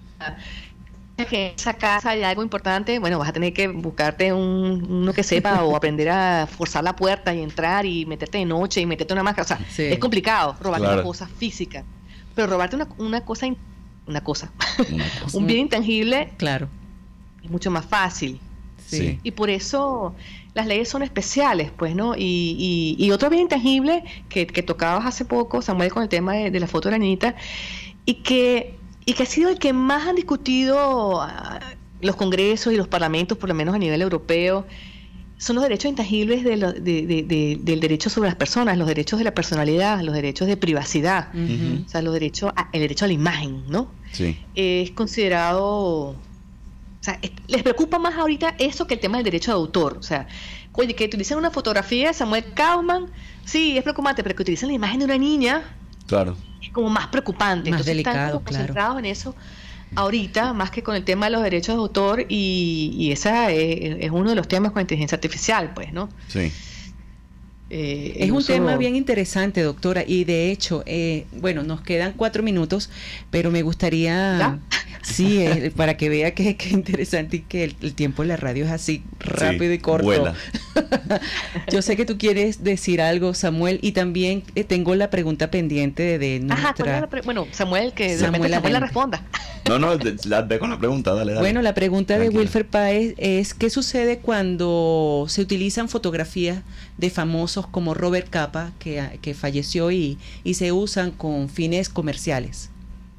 que en esa casa hay algo importante, bueno, vas a tener que buscarte un, uno que sepa o aprender a forzar la puerta y entrar y meterte de noche y meterte una máscara. O sea, Sí. es complicado robarte Claro. una cosa física, pero robarte una, una cosa, in- una cosa, Una cosa. un bien intangible Claro. es mucho más fácil. Sí. Sí. Y por eso las leyes son especiales, pues, ¿no? Y, y, y otro bien intangible que, que tocabas hace poco, Samuel, con el tema de, de la foto de la niñita, y que, y que ha sido el que más han discutido ah, los congresos y los parlamentos, por lo menos a nivel europeo, son los derechos intangibles de lo- de- de- de- del derecho sobre las personas, los derechos de la personalidad, los derechos de privacidad, Ujú. o sea, los derechos a- el derecho a la imagen, ¿no? Sí. Es considerado, o sea, es- les preocupa más ahorita eso que el tema del derecho de autor. O sea, oye, que utilicen una fotografía de Samuel Kaufman, sí, es preocupante, pero que utilicen la imagen de una niña Claro. es como más preocupante. Más Entonces están delicado, como claro. concentrados en eso ahorita, más que con el tema de los derechos de autor, y, y esa es, es uno de los temas con la inteligencia artificial, pues, ¿no? Sí. Eh, es un uso... tema bien interesante, doctora, y de hecho, eh, bueno, nos quedan cuatro minutos, pero me gustaría, ¿ya? sí, eh, para que vea que es interesante y que el, el tiempo en la radio es así rápido sí, y corto. Vuela. Yo sé que tú quieres decir algo, Samuel, y también eh, tengo la pregunta pendiente de, de nuestra... Ajá, la pre... bueno, Samuel, que Samuel, Samuel la responda. No, no, la ve con la pregunta, dale, dale. Bueno, la pregunta Tranquila. de Wilfer Páez es, ¿qué sucede cuando se utilizan fotografías de famosos como Robert Capa, que, que falleció, y, y se usan con fines comerciales?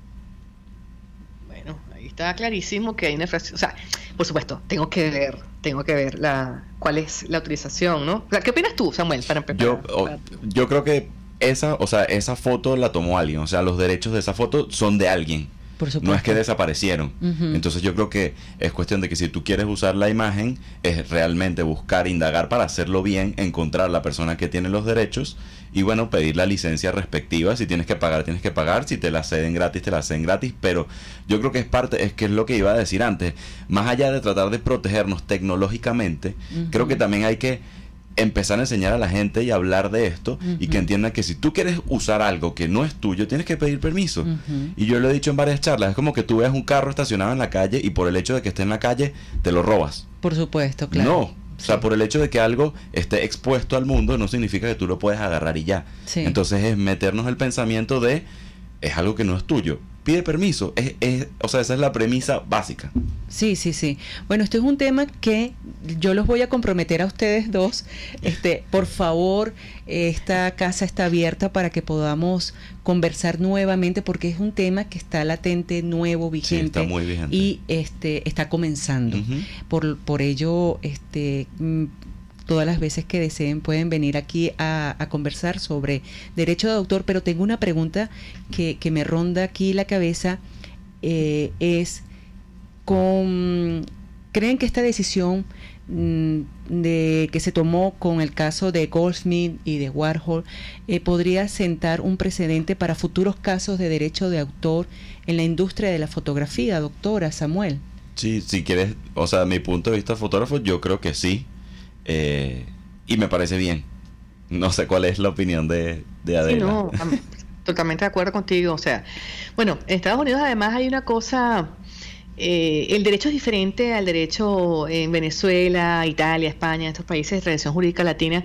Bueno, ahí está clarísimo que hay una infracción. O sea, por supuesto, tengo que ver, tengo que ver la cuál es la utilización, ¿no? O sea, ¿qué opinas tú, Samuel? Para empezar. Yo, para... yo creo que esa, o sea, esa foto la tomó alguien, o sea, los derechos de esa foto son de alguien. Por supuesto. No es que desaparecieron. Uh-huh. Entonces yo creo que es cuestión de que si tú quieres usar la imagen, es realmente buscar, indagar para hacerlo bien, encontrar la persona que tiene los derechos y bueno, pedir la licencia respectiva. Si tienes que pagar, tienes que pagar. Si te la ceden gratis, te la ceden gratis. Pero yo creo que es parte, es que es lo que iba a decir antes. Más allá de tratar de protegernos tecnológicamente, uh-huh. creo que también hay que empezar a enseñar a la gente y hablar de esto uh-huh. y que entiendan que si tú quieres usar algo que no es tuyo, tienes que pedir permiso. Uh-huh. Y yo lo he dicho en varias charlas, es como que tú veas un carro estacionado en la calle y por el hecho de que esté en la calle, te lo robas. Por supuesto, claro. No, o sea, sí. por el hecho de que algo esté expuesto al mundo no significa que tú lo puedes agarrar y ya. Sí. Entonces es meternos el pensamiento de, es algo que no es tuyo. Pide permiso, es, es, o sea, esa es la premisa básica. Sí, sí, sí. Bueno, esto es un tema que yo los voy a comprometer a ustedes dos. Este, por favor, esta casa está abierta para que podamos conversar nuevamente, porque es un tema que está latente, nuevo, vigente. Sí, está muy vigente. Y este está comenzando. Uh-huh. Por, por ello, este todas las veces que deseen pueden venir aquí a, a conversar sobre derecho de autor, pero tengo una pregunta que, que me ronda aquí la cabeza, eh, es, con, ¿creen que esta decisión mmm, de que se tomó con el caso de Goldsmith y de Warhol eh, podría sentar un precedente para futuros casos de derecho de autor en la industria de la fotografía, doctora Samuel? Sí, si quieres, o sea, mi punto de vista fotógrafo, yo creo que sí. Eh, y me parece bien. No sé cuál es la opinión de, de Adela. Sí, no, totalmente de acuerdo contigo. O sea, bueno, en Estados Unidos además hay una cosa, eh, el derecho es diferente al derecho en Venezuela, Italia, España, estos países de tradición jurídica latina,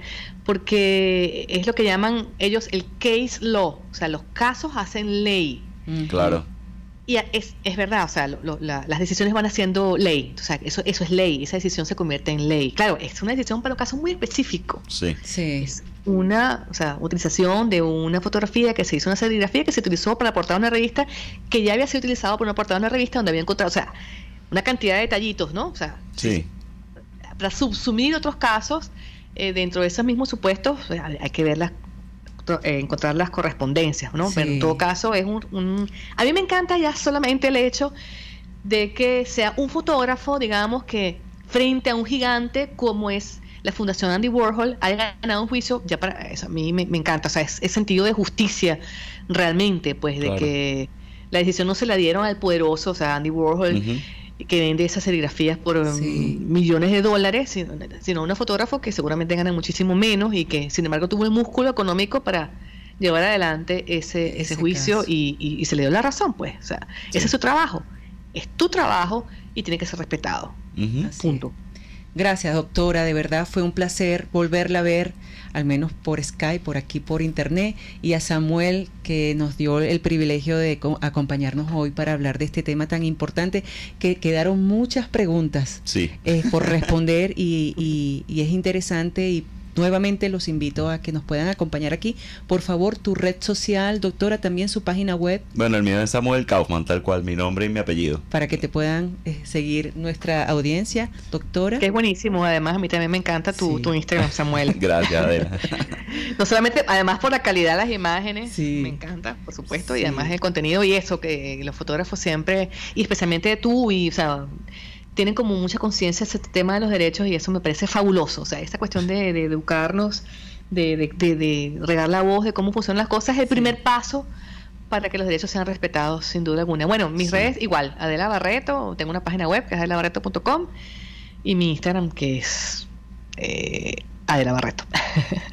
porque es lo que llaman ellos el case law, o sea, los casos hacen ley. Claro. Y es, es verdad, o sea, lo, lo, la, las decisiones van haciendo ley, o sea, eso, eso es ley, esa decisión se convierte en ley. Claro, es una decisión para un caso muy específico. Sí. Sí. Es una, o sea, utilización de una fotografía que se hizo, una serigrafía que se utilizó para la portada de una revista, que ya había sido utilizado por una portada de una revista donde había encontrado, o sea, una cantidad de detallitos, ¿no? O sea, sí. Para subsumir otros casos, eh, dentro de esos mismos supuestos, o sea, hay que verlas. Eh, encontrar las correspondencias, ¿no? Sí. Pero en todo caso es un, un... A mí me encanta ya solamente el hecho de que sea un fotógrafo, digamos, que frente a un gigante como es la Fundación Andy Warhol haya ganado un juicio, ya para eso a mí me, me encanta, o sea, es, es sentido de justicia realmente, pues, de claro. que la decisión no se la dieron al poderoso, o sea, Andy Warhol, uh-huh. que vende esas serigrafías por sí. millones de dólares, sino, sino un fotógrafo que seguramente gana muchísimo menos y que sin embargo tuvo el músculo económico para llevar adelante ese, ese, ese juicio y, y, y se le dio la razón, pues, o sea, sí. ese es su trabajo, es tu trabajo y tiene que ser respetado. Uh-huh. Punto. Gracias, doctora, de verdad fue un placer volverla a ver, al menos por Skype, por aquí, por internet, y a Samuel, que nos dio el privilegio de co- acompañarnos hoy para hablar de este tema tan importante, que quedaron muchas preguntas sí. eh, por responder y, y, y es interesante, y nuevamente los invito a que nos puedan acompañar aquí. Por favor, tu red social, doctora, también su página web. Bueno, el mío es Samuel Kaufman, tal cual, mi nombre y mi apellido. Para que te puedan eh, seguir nuestra audiencia, doctora. Que es buenísimo, además a mí también me encanta tu, sí. tu Instagram, Samuel. Gracias, Adela. No solamente, además por la calidad de las imágenes, sí. me encanta, por supuesto, sí. y además el contenido y eso, que los fotógrafos siempre, y especialmente tú, y o sea... tienen como mucha conciencia ese tema de los derechos y eso me parece fabuloso, o sea, esta cuestión de, de educarnos, de, de, de, de regar la voz de cómo funcionan las cosas es el sí. primer paso para que los derechos sean respetados, sin duda alguna. Bueno, mis sí. redes igual, Adela Barreto, tengo una página web que es adela barreto punto com y mi Instagram que es eh, Adela Barreto.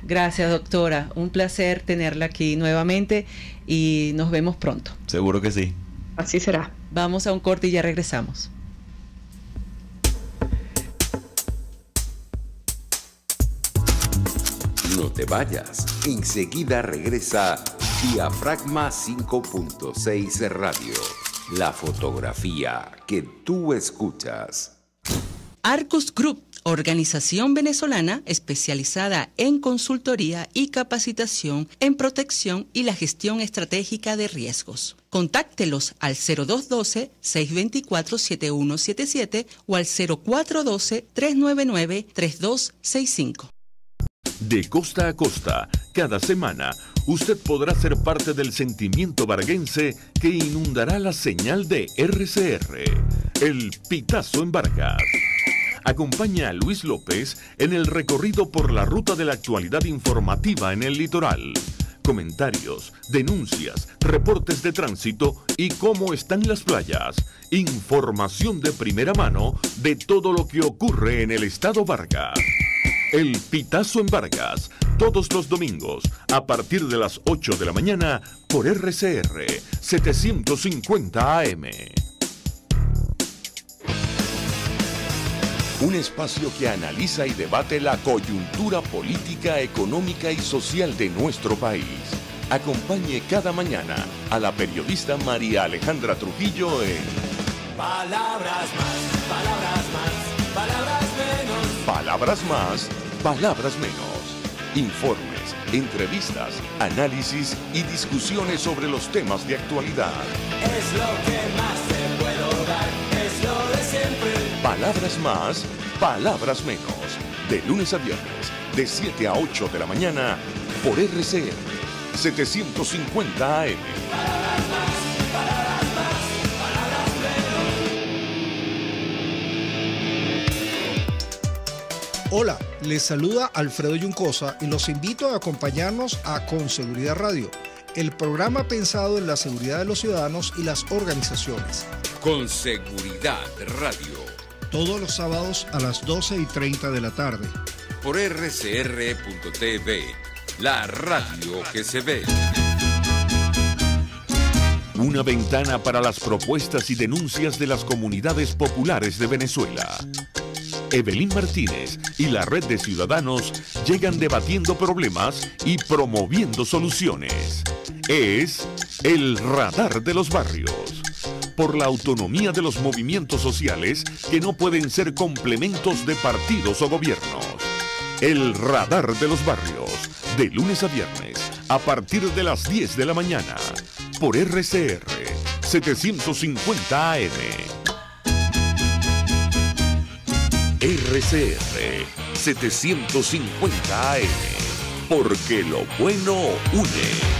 Gracias, doctora. Un placer tenerla aquí nuevamente y nos vemos pronto. Seguro que sí. Así será. Vamos a un corte y ya regresamos. No te vayas. Enseguida regresa Diafragma cinco punto seis Radio. La fotografía que tú escuchas. Arcus Group, organización venezolana especializada en consultoría y capacitación en protección y la gestión estratégica de riesgos. Contáctelos al cero dos uno dos, seis dos cuatro, siete uno siete siete o al cero cuatro uno dos, tres nueve nueve, tres dos seis cinco. De costa a costa, cada semana, usted podrá ser parte del sentimiento varguense que inundará la señal de R C R, el Pitazo en Vargas. Acompaña a Luis López en el recorrido por la ruta de la actualidad informativa en el litoral. Comentarios, denuncias, reportes de tránsito y cómo están las playas. Información de primera mano de todo lo que ocurre en el estado Vargas. El Pitazo en Vargas, todos los domingos, a partir de las ocho de la mañana, por R C R setecientos cincuenta A M. Un espacio que analiza y debate la coyuntura política, económica y social de nuestro país. Acompañe cada mañana a la periodista María Alejandra Trujillo en Palabras más, palabras más, palabras menos. Palabras más, palabras menos. Informes, entrevistas, análisis y discusiones sobre los temas de actualidad. Es lo que más te puedo dar, es lo de siempre. Palabras más, palabras menos. De lunes a viernes, de siete a ocho de la mañana, por R C R setecientos cincuenta A M. Palabras más, palabras más, palabras menos. Hola, les saluda Alfredo Yuncosa y los invito a acompañarnos a Con Seguridad Radio, el programa pensado en la seguridad de los ciudadanos y las organizaciones. Con Seguridad Radio. Todos los sábados a las doce y treinta de la tarde. Por R C R punto T V, la radio que se ve. Una ventana para las propuestas y denuncias de las comunidades populares de Venezuela. Evelyn Martínez y la red de ciudadanos llegan debatiendo problemas y promoviendo soluciones. Es el Radar de los Barrios. Por la autonomía de los movimientos sociales que no pueden ser complementos de partidos o gobiernos. El Radar de los Barrios, de lunes a viernes, a partir de las diez de la mañana, por R C R setecientos cincuenta A M. R C R setecientos cincuenta A M, porque lo bueno une.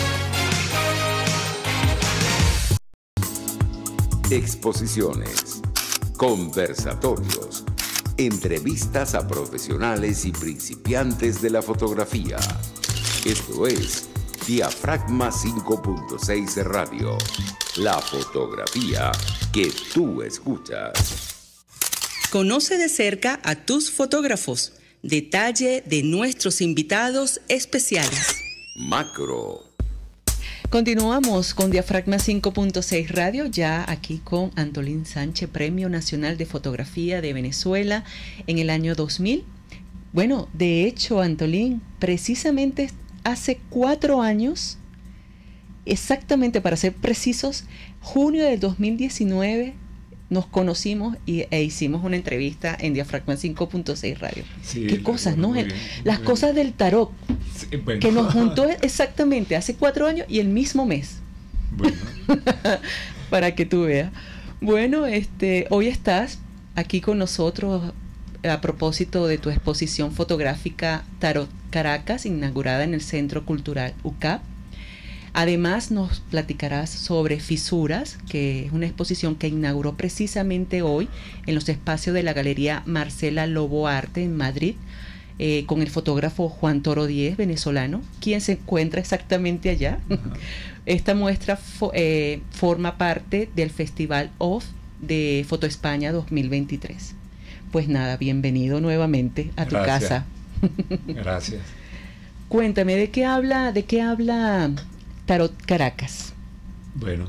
Exposiciones, conversatorios, entrevistas a profesionales y principiantes de la fotografía. Esto es Diafragma cinco punto seis Radio, la fotografía que tú escuchas. Conoce de cerca a tus fotógrafos. Detalle de nuestros invitados especiales. Macro. Continuamos con Diafragma cinco punto seis Radio, ya aquí con Antolín Sánchez, Premio Nacional de Fotografía de Venezuela en el año dos mil. Bueno, de hecho, Antolín, precisamente hace cuatro años, exactamente para ser precisos, junio del dos mil diecinueve, nos conocimos y, e hicimos una entrevista en Diafragma cinco punto seis Radio. Sí, qué cosas, ¿no? Bien, Las bien. cosas del tarot, sí, bueno. que nos juntó exactamente hace cuatro años y el mismo mes. Bueno. Para que tú veas. Bueno, este, hoy estás aquí con nosotros a propósito de tu exposición fotográfica Tarot Caracas, inaugurada en el Centro Cultural U C A P. Además nos platicarás sobre Fisuras, que es una exposición que inauguró precisamente hoy en los espacios de la Galería Marcela Lobo Arte en Madrid, eh, con el fotógrafo Juan Toro Díez, venezolano, quien se encuentra exactamente allá. Uh-huh. Esta muestra fo eh, forma parte del Festival O F de Foto España dos mil veintitrés. Pues nada, bienvenido nuevamente a tu Gracias. casa. Gracias. Cuéntame, ¿de qué habla, de qué habla Tarot Caracas? Bueno,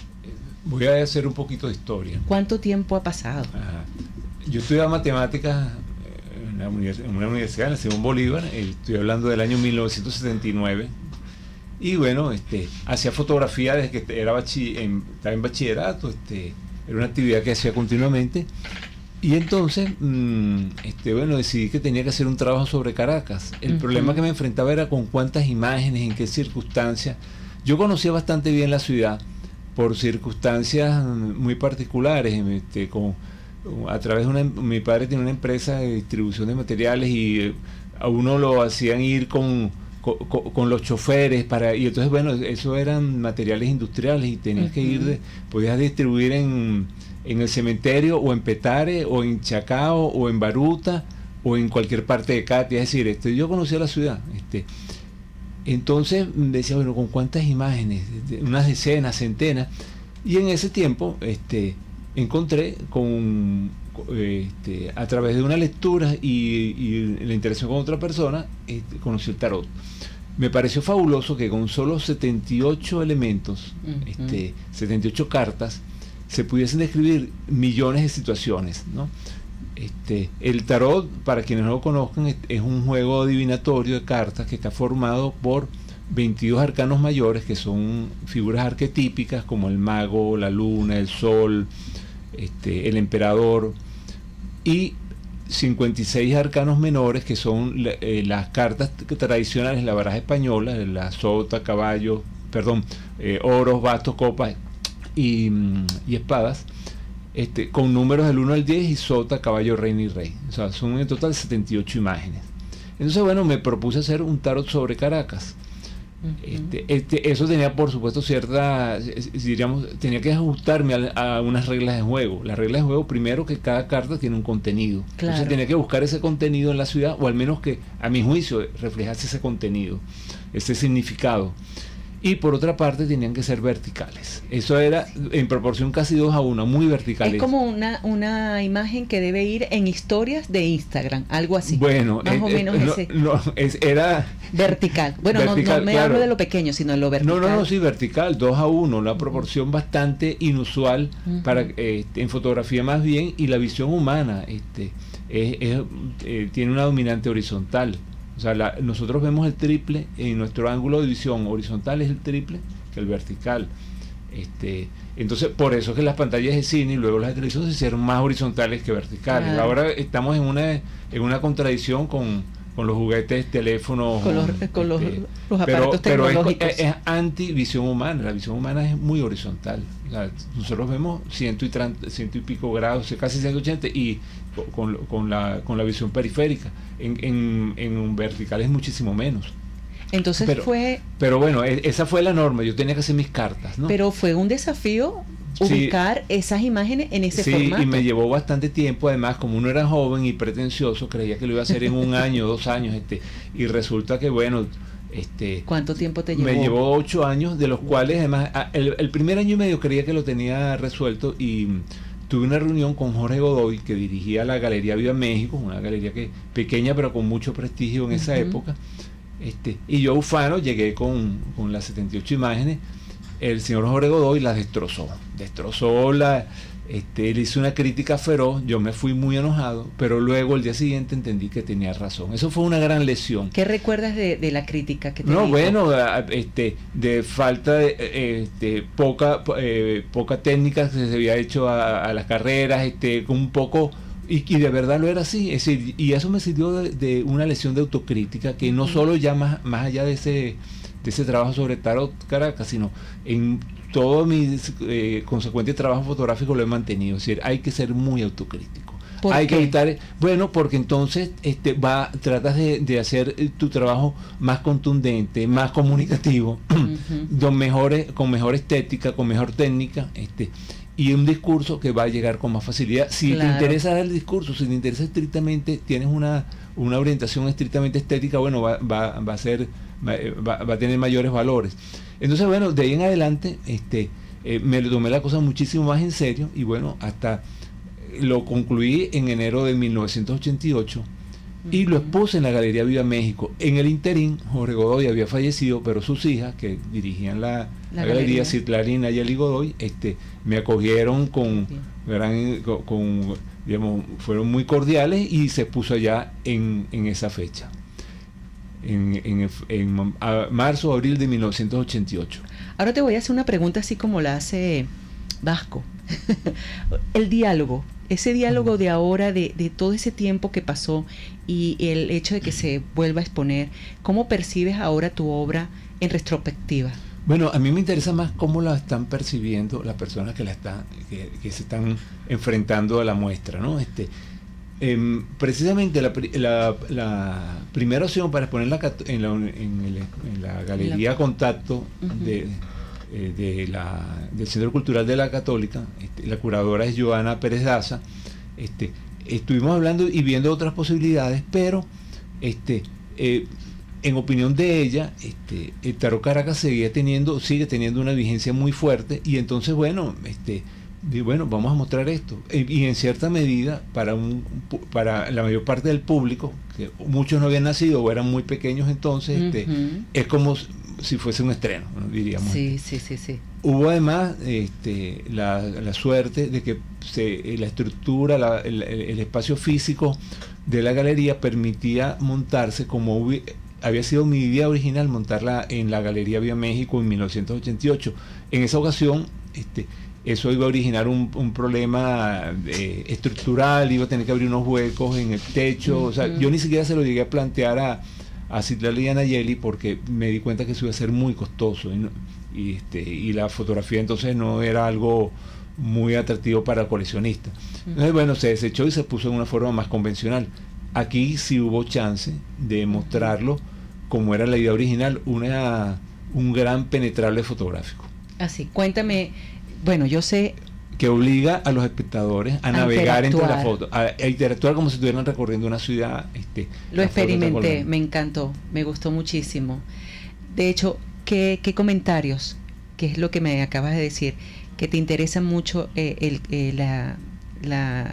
voy a hacer un poquito de historia. ¿Cuánto tiempo ha pasado? Ajá. Yo estudiaba matemáticas en, la univers en una universidad, en la Simón Bolívar, estoy hablando del año mil novecientos setenta y nueve, y bueno, este, hacía fotografía desde que era bachi en, estaba en bachillerato, este, era una actividad que hacía continuamente, y entonces, mmm, este, bueno, decidí que tenía que hacer un trabajo sobre Caracas. El uh-huh. problema que me enfrentaba era con cuántas imágenes, en qué circunstancias. Yo conocía bastante bien la ciudad por circunstancias muy particulares, este, con, a través de una, mi padre tiene una empresa de distribución de materiales y a uno lo hacían ir con, con, con los choferes para, y entonces bueno, eso eran materiales industriales y tenías uh-huh. que ir, de, podías distribuir en, en el cementerio o en Petare o en Chacao o en Baruta o en cualquier parte de Catia. Es decir, este, yo conocía la ciudad, este, entonces decía, bueno, ¿con cuántas imágenes? Unas decenas, centenas. Y en ese tiempo este, encontré con, este, a través de una lectura y, y la interacción con otra persona, este, conocí el tarot. Me pareció fabuloso que con solo setenta y ocho elementos, uh-huh. este, setenta y ocho cartas, se pudiesen describir millones de situaciones, ¿no? Este, el tarot, para quienes no lo conozcan, es, es un juego adivinatorio de cartas que está formado por veintidós arcanos mayores, que son figuras arquetípicas como el mago, la luna, el sol, este, el emperador, y cincuenta y seis arcanos menores, que son eh, las cartas tradicionales, la baraja española, la sota, caballo, perdón, eh, oros, bastos, copas y, y espadas. Este, con números del uno al diez y sota, caballo, reina y rey. O sea, son en total setenta y ocho imágenes. Entonces, bueno, me propuse hacer un tarot sobre Caracas. Uh-huh. este, este, eso tenía, por supuesto, cierta, diríamos, tenía que ajustarme a, a unas reglas de juego. Las reglas de juego, primero, que cada carta tiene un contenido. Claro. Entonces tenía que buscar ese contenido en la ciudad, o al menos que, a mi juicio, reflejase ese contenido, ese significado. Y por otra parte tenían que ser verticales. Eso era en proporción casi dos a uno, muy verticales. Es como una, una imagen que debe ir en historias de Instagram, algo así. Bueno, más es, o menos no, ese. No, es, era vertical. Bueno, vertical, no, no me claro. hablo de lo pequeño, sino de lo vertical. No, no, no, sí, vertical, dos a uno, una proporción uh-huh. bastante inusual uh-huh. para eh, en fotografía más bien, y la visión humana este, es, es, eh, tiene una dominante horizontal. O sea, la, nosotros vemos el triple en nuestro ángulo de visión horizontal, es el triple que el vertical. Este, entonces, por eso es que las pantallas de cine y luego las de televisión se hicieron más horizontales que verticales. Claro. Ahora estamos en una en una contradicción con, con los juguetes, teléfonos, con los, con los, este, los aparatos pero, tecnológicos. Pero es, es anti-visión humana. La visión humana es muy horizontal. O sea, nosotros vemos ciento y, treinta, ciento y pico grados, casi ciento ochenta, y con, con, la, con la visión periférica. En, en, en un vertical es muchísimo menos. Entonces pero, fue... Pero bueno, esa fue la norma, yo tenía que hacer mis cartas, ¿no? Pero fue un desafío ubicar sí, esas imágenes en ese sí, formato. Sí, y me llevó bastante tiempo, además, como uno era joven y pretencioso, creía que lo iba a hacer en un año, dos años, este, y resulta que, bueno... Este, ¿Cuánto tiempo te llevó? Me llevó ocho años, de los cuales, además, el, el primer año y medio creía que lo tenía resuelto, y... tuve una reunión con Jorge Godoy, que dirigía la Galería Viva México, una galería que pequeña pero con mucho prestigio en esa uh-huh. época. Este, y yo, ufano, llegué con, con las setenta y ocho imágenes. El señor Jorge Godoy las destrozó. Destrozó la... Este, él hizo una crítica feroz, yo me fui muy enojado, pero luego el día siguiente entendí que tenía razón. Eso fue una gran lesión. ¿Qué recuerdas de, de la crítica que te No, dijo? bueno, este, de falta de este, poca eh, poca técnica que se había hecho a, a las carreras, este, un poco, y, y de verdad lo era así, es decir, y eso me sirvió de, de una lesión de autocrítica, que no solo ya más, más allá de ese, de ese trabajo sobre Tarot Caracas, sino en todo mi eh, consecuente trabajo fotográfico lo he mantenido. Es decir, hay que ser muy autocrítico. Hay qué? que evitar, bueno, porque entonces este va tratas de, de hacer tu trabajo más contundente, más comunicativo, uh-huh. con mejores, con mejor estética, con mejor técnica, este, y un discurso que va a llegar con más facilidad. Si claro. te interesa dar el discurso, si te interesa estrictamente, tienes una, una orientación estrictamente estética, bueno, va, va, va a ser, va, va a tener mayores valores. Entonces, bueno, de ahí en adelante, este, eh, me tomé la cosa muchísimo más en serio, y bueno, hasta lo concluí en enero de mil novecientos ochenta y ocho, y lo expuse en la Galería Viva México. En el interín, Jorge Godoy había fallecido, pero sus hijas, que dirigían la, la, la galería, Citlali y Nayeli Godoy, este, me acogieron con gran, con, con, digamos, fueron muy cordiales y se puso allá en, en esa fecha, en, en, en a, marzo, abril de mil novecientos ochenta y ocho. Ahora te voy a hacer una pregunta así como la hace Vasco. El diálogo, ese diálogo de ahora, de, de todo ese tiempo que pasó y el hecho de que se vuelva a exponer, ¿cómo percibes ahora tu obra en retrospectiva? Bueno, a mí me interesa más cómo la están percibiendo las personas que la están, que, que se están enfrentando a la muestra, ¿no? Este, eh, precisamente la, la, la primera opción para exponer en la, en, el, en la Galería la... Contacto uh-huh. de, de la, del Centro Cultural de la Católica, este, la curadora es Joana Pérez Daza, este, estuvimos hablando y viendo otras posibilidades, pero este, eh, en opinión de ella, este, el Tarot Caracas seguía teniendo, sigue teniendo una vigencia muy fuerte, y entonces bueno, este, y bueno, vamos a mostrar esto, y en cierta medida para un para la mayor parte del público, que muchos no habían nacido o eran muy pequeños entonces, uh-huh. este, es como si fuese un estreno, ¿no? Diríamos. Sí, sí, sí, sí. Hubo además este, la, la suerte de que se, la estructura, la, el, el espacio físico de la galería permitía montarse como hubi, había sido mi idea original, montarla en la Galería Vía México en mil novecientos ochenta y ocho. En esa ocasión, este, eso iba a originar un, un problema eh, estructural, iba a tener que abrir unos huecos en el techo, uh-huh. o sea, yo ni siquiera se lo llegué a plantear a, a Citlali y a Nayeli porque me di cuenta que eso iba a ser muy costoso y, no, y, este, y la fotografía entonces no era algo muy atractivo para el coleccionista. Uh-huh. Entonces, bueno, se desechó y se puso en una forma más convencional. Aquí sí hubo chance de mostrarlo como era la idea original, una, un gran penetrable fotográfico. Así, cuéntame. Bueno, yo sé que obliga a los espectadores a, a navegar entre las fotos, a, a interactuar como si estuvieran recorriendo una ciudad. Este, lo experimenté, me encantó, me gustó muchísimo. De hecho, ¿qué, qué comentarios, qué es lo que me acabas de decir, que te interesa mucho eh, el, eh, la, la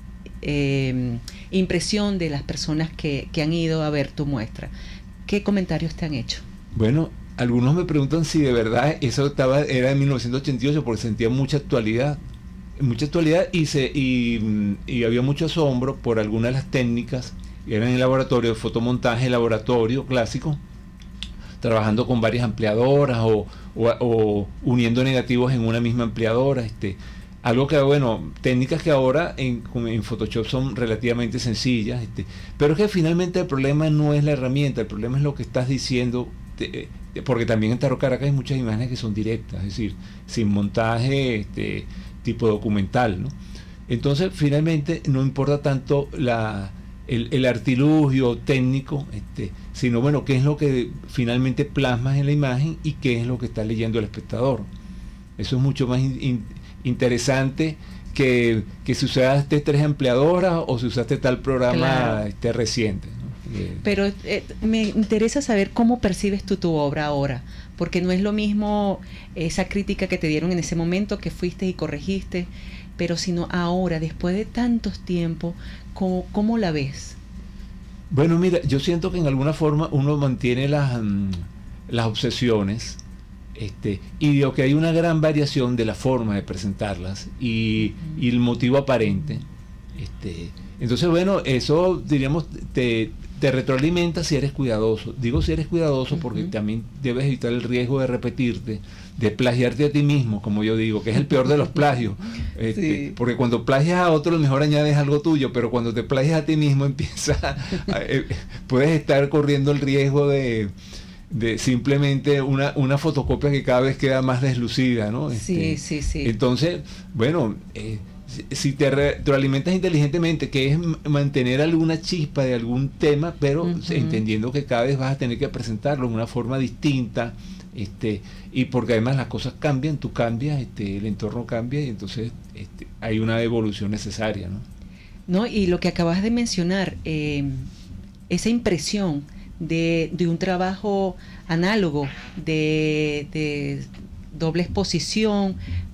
eh, impresión de las personas que, que han ido a ver tu muestra? ¿Qué comentarios te han hecho? Bueno, algunos me preguntan si de verdad eso estaba era de mil novecientos ochenta y ocho porque sentía mucha actualidad, mucha actualidad y se y, y había mucho asombro por algunas de las técnicas. Eran en laboratorio de fotomontaje, laboratorio clásico, trabajando con varias ampliadoras o, o, o uniendo negativos en una misma ampliadora, este, algo que bueno, técnicas que ahora en, en Photoshop son relativamente sencillas, este, pero que finalmente el problema no es la herramienta, el problema es lo que estás diciendo. Te, porque también en Tarot Caracas hay muchas imágenes que son directas, es decir, sin montaje este, tipo documental, ¿no? Entonces finalmente no importa tanto la, el, el artilugio técnico, este, sino bueno, qué es lo que finalmente plasmas en la imagen y qué es lo que está leyendo el espectador. Eso es mucho más in, in, interesante que, que si usaste tres ampliadoras o si usaste tal programa claro. este, reciente, ¿no? Pero eh, me interesa saber cómo percibes tú tu obra ahora, porque no es lo mismo esa crítica que te dieron en ese momento que fuiste y corregiste, pero sino ahora, después de tantos tiempos, ¿cómo, cómo la ves? Bueno, mira, yo siento que en alguna forma uno mantiene las, um, las obsesiones, este, y digo que hay una gran variación de la forma de presentarlas y, uh-huh. y el motivo aparente. Este, entonces, bueno, eso diríamos te te retroalimenta si eres cuidadoso. Digo si eres cuidadoso porque uh-huh. también debes evitar el riesgo de repetirte, de plagiarte a ti mismo, como yo digo, que es el peor de los plagios. Este, sí. Porque cuando plagias a otro, a lo mejor añades algo tuyo, pero cuando te plagias a ti mismo, empieza a, eh, puedes estar corriendo el riesgo de, de simplemente una, una fotocopia que cada vez queda más deslucida, ¿no? Este, sí, sí, sí. Entonces, bueno, eh, si te retroalimentas inteligentemente, que es mantener alguna chispa de algún tema, pero uh-huh. entendiendo que cada vez vas a tener que presentarlo en una forma distinta, este, y porque además las cosas cambian, tú cambias, este, el entorno cambia y entonces este, hay una evolución necesaria, ¿no? No, y lo que acabas de mencionar, eh, esa impresión de, de un trabajo análogo, de, de doble exposición,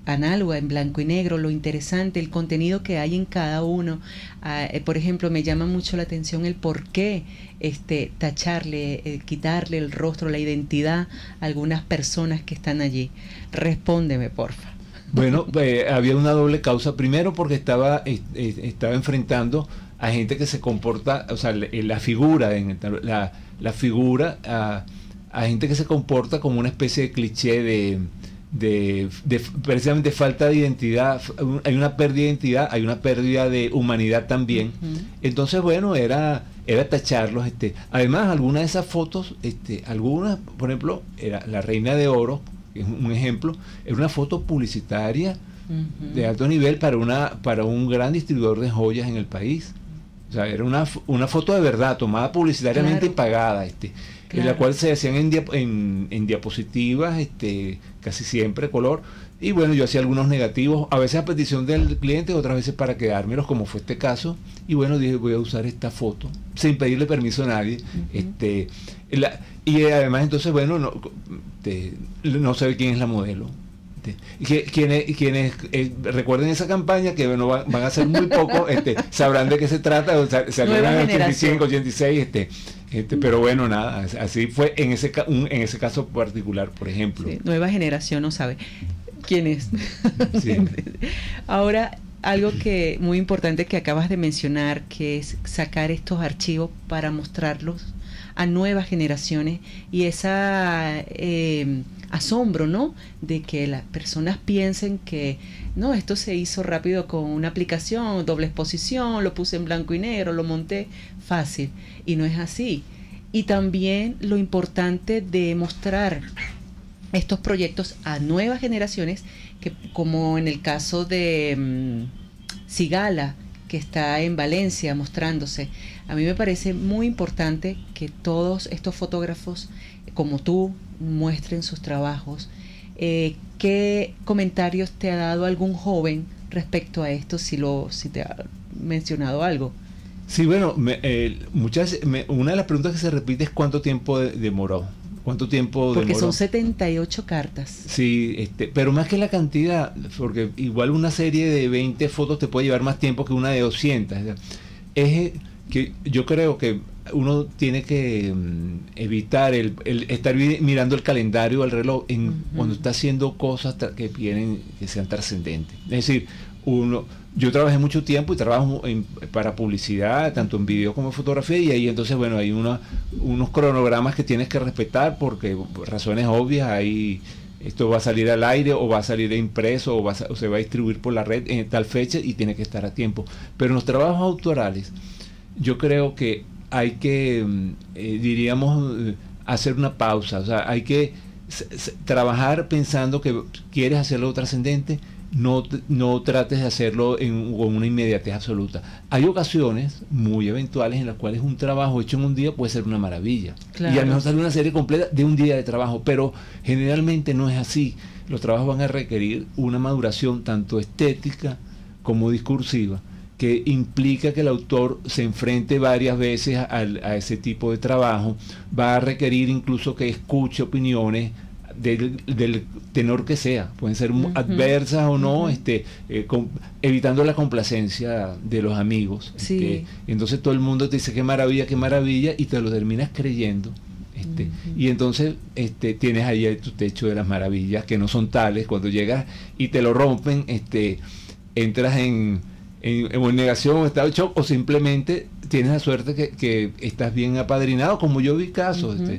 análoga, en blanco y negro, lo interesante, el contenido que hay en cada uno. Uh, eh, por ejemplo, me llama mucho la atención el por qué este, tacharle, eh, quitarle el rostro, la identidad a algunas personas que están allí. Respóndeme, porfa. Bueno, eh, había una doble causa. Primero porque estaba, eh, eh, estaba enfrentando a gente que se comporta, o sea, la, la figura, en, la, la figura a, a gente que se comporta como una especie de cliché de... De, de precisamente falta de identidad, hay una pérdida de identidad, hay una pérdida de humanidad también. Uh-huh. Entonces, bueno, era era tacharlos. Este, además, algunas de esas fotos, este, algunas, por ejemplo, era la Reina de Oro, que es un ejemplo, era una foto publicitaria uh-huh. de alto nivel para una para un gran distribuidor de joyas en el país. O sea, era una, una foto de verdad, tomada publicitariamente claro. y pagada, este, claro. en la cual se hacían en, dia, en, en diapositivas, este, casi siempre color, y bueno, yo hacía algunos negativos, a veces a petición del cliente, otras veces para quedármelos, como fue este caso, y bueno, dije, voy a usar esta foto, sin pedirle permiso a nadie, uh-huh. este, la, y además entonces, bueno, no, te, no sé quién es la modelo. Que, quienes quienes eh, recuerden esa campaña, que bueno, van, van a ser muy pocos, este, sabrán de qué se trata. O sea, salió en el ochenta y cinco, ochenta y seis, este, este, pero bueno, nada, así fue en ese un, en ese caso particular, por ejemplo. Sí, nueva generación no sabe quién es. Sí. Ahora, algo que muy importante que acabas de mencionar, que es sacar estos archivos para mostrarlos a nuevas generaciones, y esa eh, asombro, ¿no?, de que las personas piensen que no, esto se hizo rápido con una aplicación, doble exposición, lo puse en blanco y negro, lo monté fácil, y no es así. Y también lo importante de mostrar estos proyectos a nuevas generaciones, que como en el caso de um, Sigala, que está en Valencia mostrándose. A mí me parece muy importante que todos estos fotógrafos, como tú, muestren sus trabajos. Eh, ¿Qué comentarios te ha dado algún joven respecto a esto, si lo si te ha mencionado algo? Sí, bueno, me, eh, muchas, me, una de las preguntas que se repite es cuánto tiempo de, demoró. ¿Cuánto tiempo Porque demoró? son setenta y ocho cartas. Sí, este, pero más que la cantidad, porque igual una serie de veinte fotos te puede llevar más tiempo que una de doscientas. Es que yo creo que uno tiene que um, evitar el, el estar mirando el calendario, el reloj, en, uh-huh. cuando está haciendo cosas que vienen, que sean trascendentes. Es decir, uno... Yo trabajé mucho tiempo y trabajo en, para publicidad, tanto en video como en fotografía, y ahí entonces, bueno, hay una, unos cronogramas que tienes que respetar porque por razones obvias, hay, esto va a salir al aire o va a salir impreso o, va a, o se va a distribuir por la red en tal fecha y tiene que estar a tiempo. Pero en los trabajos autorales, yo creo que hay que, eh, diríamos, hacer una pausa, o sea, hay que s- s- trabajar pensando que quieres hacerlo trascendente. No, no trates de hacerlo en, con una inmediatez absoluta. Hay ocasiones muy eventuales en las cuales un trabajo hecho en un día puede ser una maravilla. Claro. Y a lo mejor sale una serie completa de un día de trabajo, pero generalmente no es así. Los trabajos van a requerir una maduración tanto estética como discursiva, que implica que el autor se enfrente varias veces a, a ese tipo de trabajo. Va a requerir incluso que escuche opiniones Del, del tenor que sea, pueden ser uh-huh. adversas o no, uh-huh. este, eh, con, evitando la complacencia de los amigos. Sí. Este, entonces todo el mundo te dice qué maravilla, qué maravilla, y te lo terminas creyendo. Este, uh-huh. Y entonces este, tienes ahí tu techo de las maravillas, que no son tales. Cuando llegas y te lo rompen, este, entras en, en, en negación o estado de shock, o simplemente tienes la suerte que, que estás bien apadrinado, como yo vi casos. Uh-huh. este,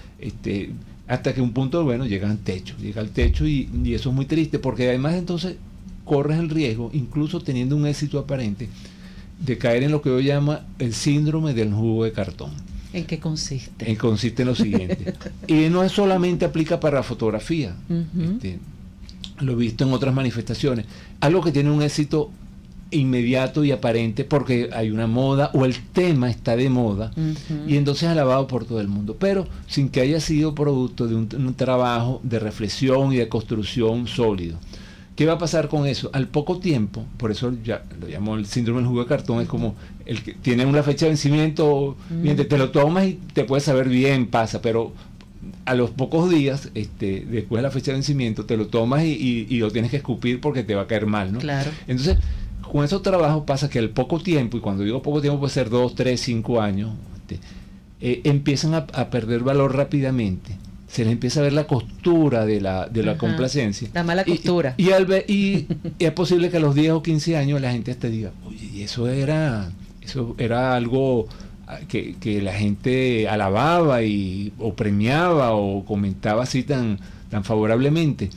este hasta que un punto, bueno, llega al techo, llega al techo y, y eso es muy triste, porque además entonces corres el riesgo, incluso teniendo un éxito aparente, de caer en lo que yo llamo el síndrome del jugo de cartón. ¿En qué consiste? En consiste en lo siguiente. Y no es solamente aplica para fotografía, uh-huh. este, lo he visto en otras manifestaciones. Algo que tiene un éxito inmediato y aparente porque hay una moda o el tema está de moda, uh-huh. y entonces alabado por todo el mundo, pero sin que haya sido producto de un, un trabajo de reflexión y de construcción sólido. ¿Qué va a pasar con eso? Al poco tiempo, por eso ya lo llamo el síndrome del jugo de cartón, es como el que tiene una fecha de vencimiento, uh-huh. bien, te, te lo tomas y te puedes saber bien, pasa, pero a los pocos días, este, después de la fecha de vencimiento, te lo tomas y, y, y lo tienes que escupir porque te va a caer mal, ¿no? Claro. Entonces, con esos trabajos pasa que al poco tiempo, y cuando digo poco tiempo puede ser dos, tres, cinco años, este, eh, empiezan a, a perder valor rápidamente. Se les empieza a ver la costura de la, de la Ajá. complacencia. La mala costura. Y, y, al ver, y, y es posible que a los diez o quince años la gente te diga, oye, y eso era, eso era algo que, que la gente alababa y, o premiaba o comentaba así tan, tan favorablemente.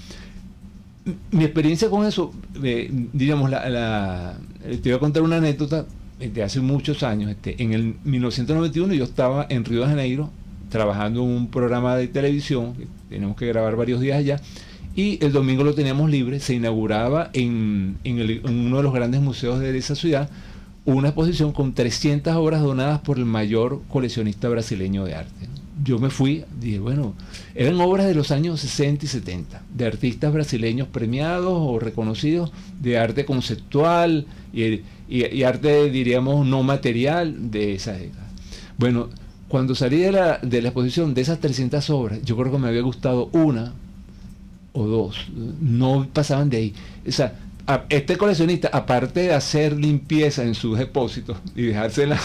Mi experiencia con eso, eh, digamos, la, la, te voy a contar una anécdota de hace muchos años. Este, en el mil novecientos noventa y uno yo estaba en Río de Janeiro trabajando en un programa de televisión, que tenemos que grabar varios días allá, y el domingo lo teníamos libre. Se inauguraba en, en, el, en uno de los grandes museos de esa ciudad una exposición con trescientas obras donadas por el mayor coleccionista brasileño de arte. Yo me fui, dije, bueno, eran obras de los años sesenta y setenta, de artistas brasileños premiados o reconocidos, de arte conceptual y, y, y arte, diríamos, no material de esa década. Bueno, cuando salí de la, de la exposición de esas trescientas obras, yo creo que me había gustado una o dos, no pasaban de ahí. O sea, a, este coleccionista, aparte de hacer limpieza en sus depósitos y dejársela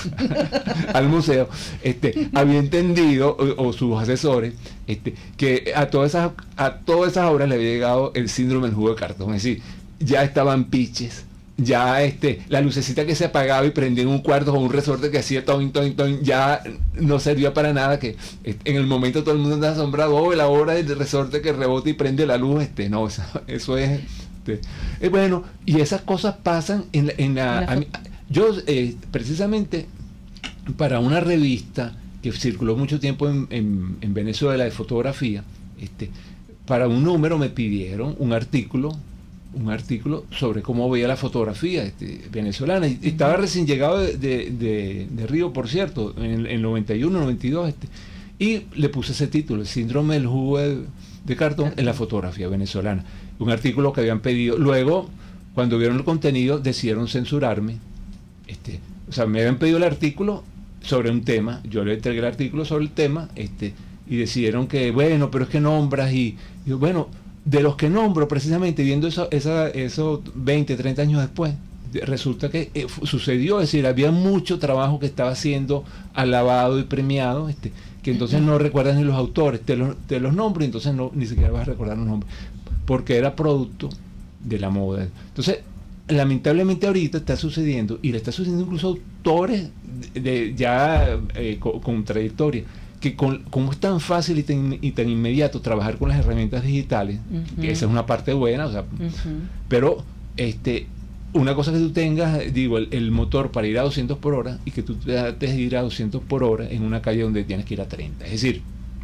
al museo, este, había entendido, o, o sus asesores, este, que a todas esas, a todas esas obras le había llegado el síndrome del jugo de cartón. Es decir, ya estaban piches, ya este, la lucecita que se apagaba y prendía en un cuarto con un resorte que hacía ton, ton, ton, ya no servía para nada, que este, en el momento todo el mundo anda asombrado, oh, la obra del resorte que rebota y prende la luz, este, no, eso, eso es, este, eh, bueno, y esas cosas pasan en la, en la, a mí, yo eh, precisamente para una revista que circuló mucho tiempo en, en, en Venezuela de fotografía, este, para un número me pidieron un artículo un artículo sobre cómo veía la fotografía este, venezolana. Y estaba recién llegado de, de, de, de Río, por cierto, en el noventa y uno, noventa y dos, este, y le puse ese título, el síndrome del jugo de, de cartón en la fotografía venezolana. Un artículo que habían pedido. Luego, cuando vieron el contenido, decidieron censurarme. Este, o sea, me habían pedido el artículo sobre un tema, yo le entregué el artículo sobre el tema, este, y decidieron que, bueno, pero es que nombras y, y bueno, de los que nombro, precisamente viendo eso, esa, eso veinte, treinta años después, resulta que eh, sucedió, es decir, había mucho trabajo que estaba siendo alabado y premiado, este, que entonces no recuerdas ni los autores, te los, te los nombro y entonces no, ni siquiera vas a recordar los nombres, porque era producto de la moda. Entonces, lamentablemente ahorita está sucediendo, y le está sucediendo incluso a autores de, de ya eh, con, con trayectoria, que con, como es tan fácil y tan, y tan inmediato trabajar con las herramientas digitales, uh-huh. que esa es una parte buena, o sea, uh-huh. pero este, una cosa que tú tengas, digo, el, el motor para ir a doscientos por hora y que tú trates de ir a doscientos por hora en una calle donde tienes que ir a treinta. Es decir,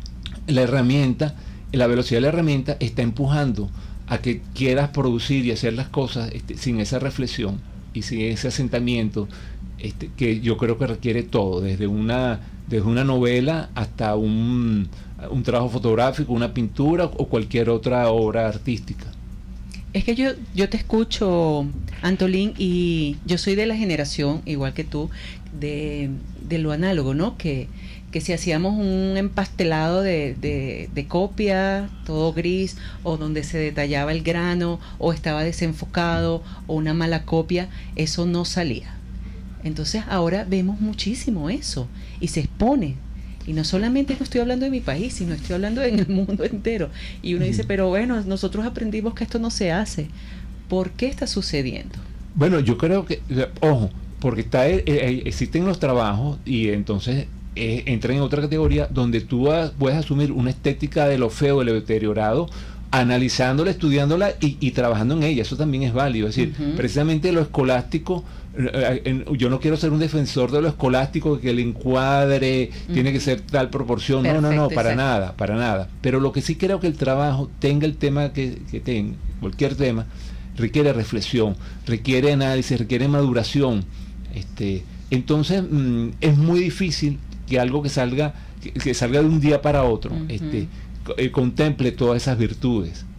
la herramienta, la velocidad de la herramienta está empujando a que quieras producir y hacer las cosas este, sin esa reflexión y sin ese asentamiento este, que yo creo que requiere todo, desde una desde una novela hasta un, un trabajo fotográfico, una pintura o cualquier otra obra artística. Es que yo, yo te escucho, Antolín, y yo soy de la generación, igual que tú, de, de lo análogo, ¿no? Que, que si hacíamos un empastelado de, de, de copia, todo gris, o donde se detallaba el grano, o estaba desenfocado, o una mala copia, eso no salía. Entonces ahora vemos muchísimo eso y se expone. Y no solamente no estoy hablando de mi país, sino estoy hablando en el mundo entero. Y uno dice, pero bueno, nosotros aprendimos que esto no se hace. ¿Por qué está sucediendo? Bueno, yo creo que, ojo, porque está eh, existen los trabajos y entonces eh, entran en otra categoría donde tú a, puedes asumir una estética de lo feo, de lo deteriorado, analizándola, estudiándola y, y trabajando en ella. Eso también es válido. Es decir, uh-huh. precisamente lo escolástico, yo no quiero ser un defensor de lo escolástico, que el encuadre uh-huh. tiene que ser tal proporción. Perfecto, no, no, no, para exacto. nada, para nada. Pero lo que sí creo que el trabajo, tenga el tema que, que tenga, cualquier tema, requiere reflexión, requiere análisis, requiere maduración. Este, entonces, mmm, es muy difícil que algo que salga, que, que salga de un día para otro, uh-huh. este, eh, contemple todas esas virtudes.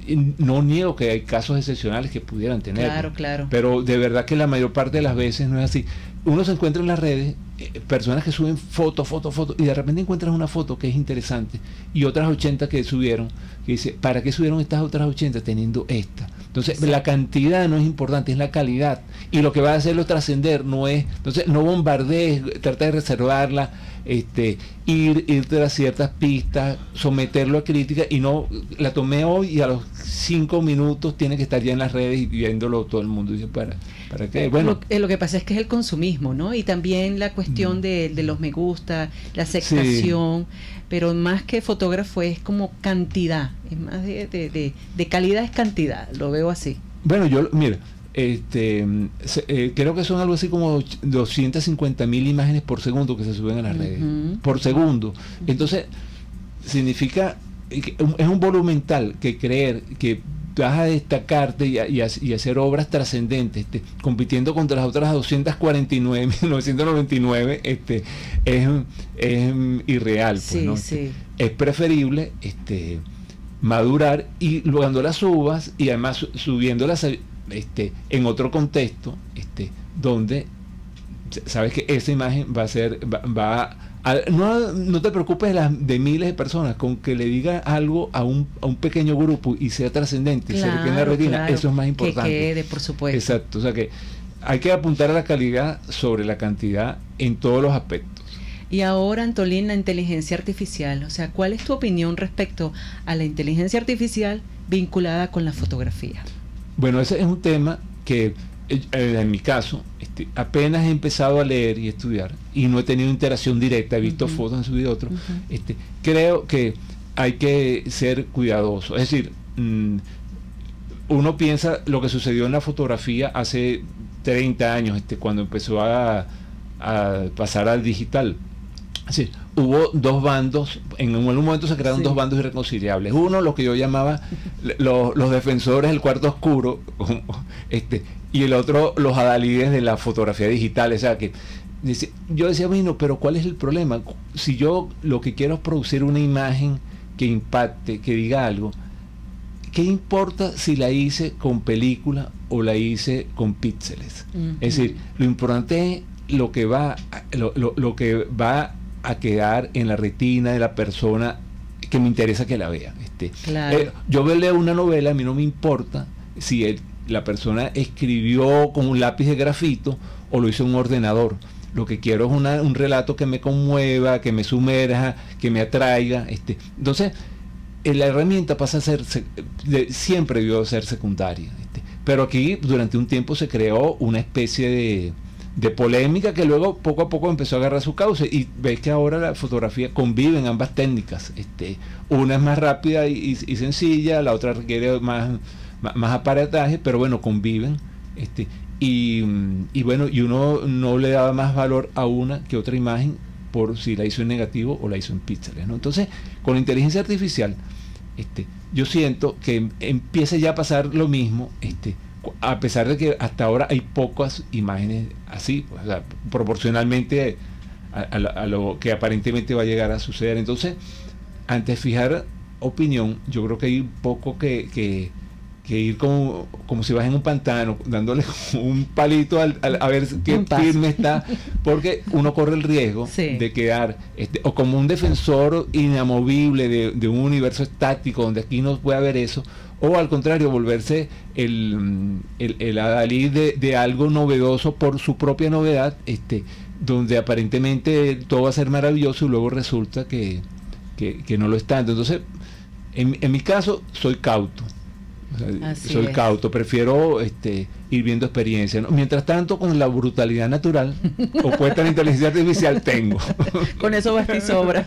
no niego que hay casos excepcionales que pudieran tener. Claro, claro. Pero de verdad que la mayor parte de las veces no es así. Uno se encuentra en las redes eh, personas que suben fotos, fotos, fotos, y de repente encuentras una foto que es interesante y otras ochenta que subieron, que dice, ¿para qué subieron estas otras ochenta teniendo esta? Entonces, sí. La cantidad no es importante, es la calidad. Y lo que va a hacerlo trascender no es, entonces no bombardees, trata de reservarla, este, ir, ir tras ciertas pistas, someterlo a crítica, y no, la tomé hoy y a los cinco minutos tiene que estar ya en las redes y viéndolo todo el mundo. Dice, ¿para, para qué? Bueno, lo, lo que pasa es que es el consumismo, ¿no? Y también la cuestión mm. de, de los me gusta, la aceptación, sí. Pero más que fotógrafo es como cantidad, es más de, de, de, de calidad es cantidad, lo veo así. Bueno, yo, mira, este eh, creo que son algo así como doscientas cincuenta mil imágenes por segundo que se suben a las uh-huh. redes, por segundo. Entonces, significa, es un volumen tal que creer que vas a destacarte y, a, y, a, y hacer obras trascendentes, este, compitiendo contra las otras doscientas cuarenta y nueve mil novecientos noventa y nueve, este, es, es irreal. Pues, sí, ¿no? sí. Este, es preferible este, madurar y cuando las subas, y además subiéndolas este, en otro contexto, este, donde sabes que esa imagen va a ser, va, va a, no, no te preocupes de, las, de miles de personas, con que le diga algo a un, a un pequeño grupo y sea trascendente, claro, se le quede en la retina, claro, eso es más importante. Que quede, por supuesto. Exacto, o sea que hay que apuntar a la calidad sobre la cantidad en todos los aspectos. Y ahora, Antolín, la inteligencia artificial, o sea, ¿cuál es tu opinión respecto a la inteligencia artificial vinculada con la fotografía? Bueno, ese es un tema que en mi caso este, apenas he empezado a leer y estudiar y no he tenido interacción directa, he visto uh-huh. fotos, he subido otros. Uh-huh. este, creo que hay que ser cuidadoso, es decir, mmm, uno piensa lo que sucedió en la fotografía hace treinta años, este, cuando empezó a, a pasar al digital. Sí, hubo dos bandos, en un momento se crearon sí. dos bandos irreconciliables. Uno, lo que yo llamaba los, los defensores del cuarto oscuro, este, y el otro, los adalides de la fotografía digital. O sea, que yo decía, bueno, pero ¿cuál es el problema? Si yo lo que quiero es producir una imagen que impacte, que diga algo, ¿qué importa si la hice con película o la hice con píxeles? Uh-huh. Es decir, lo importante es lo que va, lo, lo, lo que va a quedar en la retina de la persona que me interesa que la vea. Este, claro. eh, yo leo una novela, a mí no me importa si el, la persona escribió con un lápiz de grafito o lo hizo en un ordenador. Lo que quiero es una, un relato que me conmueva, que me sumerja, que me atraiga. Este. Entonces, eh, la herramienta pasa a ser, se, de, siempre debió ser secundaria. Este. Pero aquí, durante un tiempo, se creó una especie de de polémica que luego poco a poco empezó a agarrar su cauce, y ves que ahora la fotografía conviven ambas técnicas, este, una es más rápida y, y, y sencilla, la otra requiere más, más, más aparataje, pero bueno, conviven, este, y, y bueno, y uno no le daba más valor a una que otra imagen por si la hizo en negativo o la hizo en píxeles, ¿no? Entonces, con la inteligencia artificial, este, yo siento que empieza ya a pasar lo mismo, este, a pesar de que hasta ahora hay pocas imágenes así, pues, o sea, proporcionalmente a, a, a lo que aparentemente va a llegar a suceder. Entonces, antes de fijar opinión, yo creo que hay un poco que, que, que ir como, como si vas en un pantano, dándole un palito al, al, a ver qué firme está, porque uno corre el riesgo sí. de quedar, este, o como un defensor inamovible de, de un universo estático, donde aquí no puede haber eso, o al contrario, volverse el, el, el adalid de, de algo novedoso por su propia novedad, este, donde aparentemente todo va a ser maravilloso y luego resulta que, que, que no lo está. Entonces, en, en mi caso, soy cauto. O sea, soy es. cauto, prefiero este, ir viendo experiencia, ¿no? Mientras tanto, con la brutalidad natural opuesta a la inteligencia artificial tengo. Con eso basta y sobra.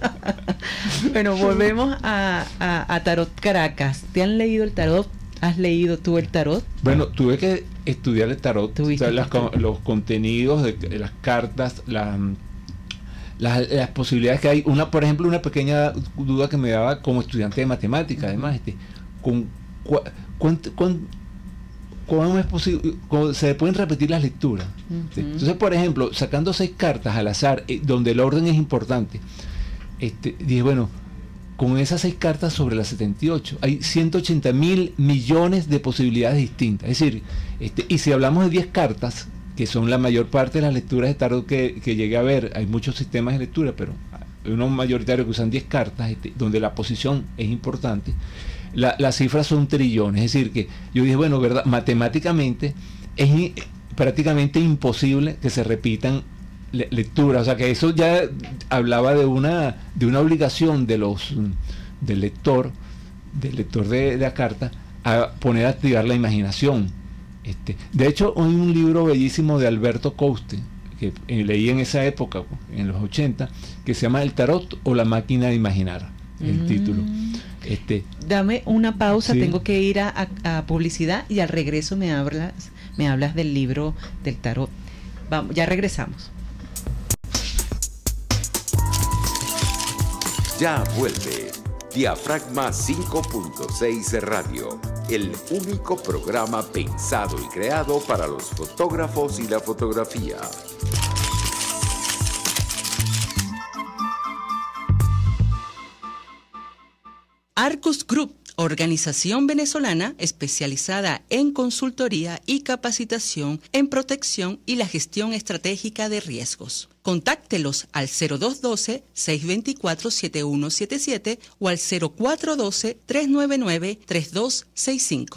Bueno, volvemos a, a, a Tarot Caracas. ¿Te han leído el tarot? ¿Has leído tú el tarot? Bueno, tuve que estudiar el tarot, o sea, las, los contenidos de, de las cartas, la, las, las posibilidades que hay. Una, por ejemplo, una pequeña duda que me daba como estudiante de matemática, además, este, con ¿Cuánto, cuánto, ¿cómo es posible? ¿Cómo se pueden repetir las lecturas? Uh-huh. ¿Sí? Entonces, por ejemplo, sacando seis cartas al azar, eh, donde el orden es importante, este, dije, bueno, con esas seis cartas sobre las setenta y ocho. Hay ciento ochenta mil millones de posibilidades distintas. Es decir, este, y si hablamos de diez cartas, que son la mayor parte de las lecturas de tarot que, que llegué a ver, hay muchos sistemas de lectura, pero hay unos mayoritarios que usan diez cartas, este, donde la posición es importante. La, las cifras son trillones. Es decir, que yo dije, bueno, verdad, matemáticamente es in, prácticamente imposible que se repitan lectura, o sea que eso ya hablaba de una de una obligación de los del lector del lector de, de la carta a poner a activar la imaginación. Este, de hecho, hay un libro bellísimo de Alberto Couste que eh, leí en esa época, en los ochenta, que se llama El Tarot o la máquina de imaginar, el mm. título. Este, Dame una pausa, sí. Tengo que ir a, a, a publicidad y al regreso me hablas me hablas del libro del tarot. Vamos, ya regresamos. Ya vuelve Diafragma cinco punto seis Radio, el único programa pensado y creado para los fotógrafos y la fotografía. Arcus Group, organización venezolana especializada en consultoría y capacitación en protección y la gestión estratégica de riesgos. Contáctelos al cero dos uno dos, seis dos cuatro, siete uno siete siete o al cero cuatro uno dos, tres nueve nueve, tres dos seis cinco.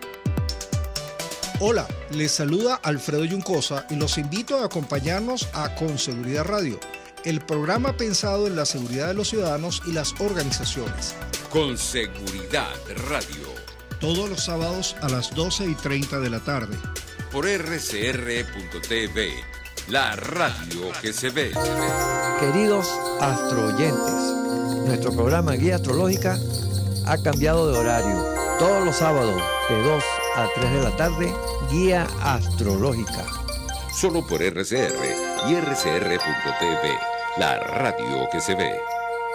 Hola, les saluda Alfredo Yuncosa y los invito a acompañarnos a Con Seguridad Radio, el programa pensado en la seguridad de los ciudadanos y las organizaciones. Con Seguridad Radio. Todos los sábados a las doce y treinta de la tarde. Por R C R punto T V, la radio que se ve. Queridos astroyentes, nuestro programa Guía Astrológica ha cambiado de horario. Todos los sábados de dos a tres de la tarde, Guía Astrológica. Solo por R C R y R C R punto T V, la radio que se ve.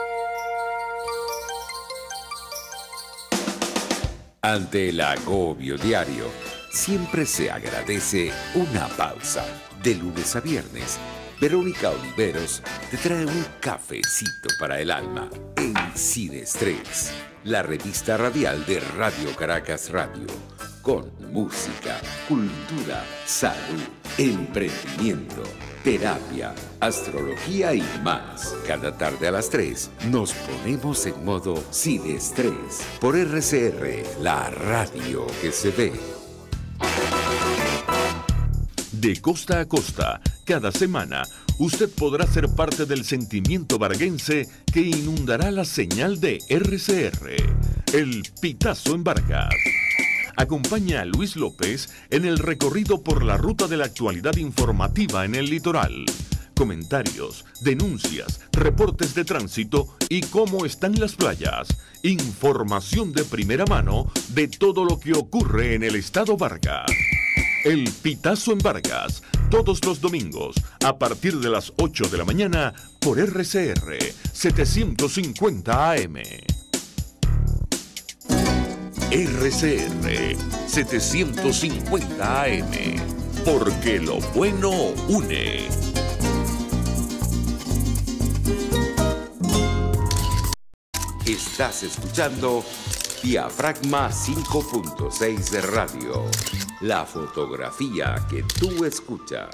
Ante el agobio diario, siempre se agradece una pausa. De lunes a viernes, Verónica Oliveros te trae un cafecito para el alma en Sin Estrés, la revista radial de Radio Caracas Radio, con música, cultura, salud, emprendimiento, terapia, astrología y más. Cada tarde a las tres nos ponemos en modo Sin Estrés por R C R, la radio que se ve. De costa a costa, cada semana, usted podrá ser parte del sentimiento varguense que inundará la señal de R C R, el Pitazo en Vargas. Acompaña a Luis López en el recorrido por la ruta de la actualidad informativa en el litoral. Comentarios, denuncias, reportes de tránsito y cómo están las playas. Información de primera mano de todo lo que ocurre en el estado Vargas. El Pitazo en Vargas, todos los domingos, a partir de las ocho de la mañana, por R C R setecientos cincuenta A M. R C R setecientos cincuenta A M, porque lo bueno une. Estás escuchando Diafragma cinco punto seis de Radio, la fotografía que tú escuchas.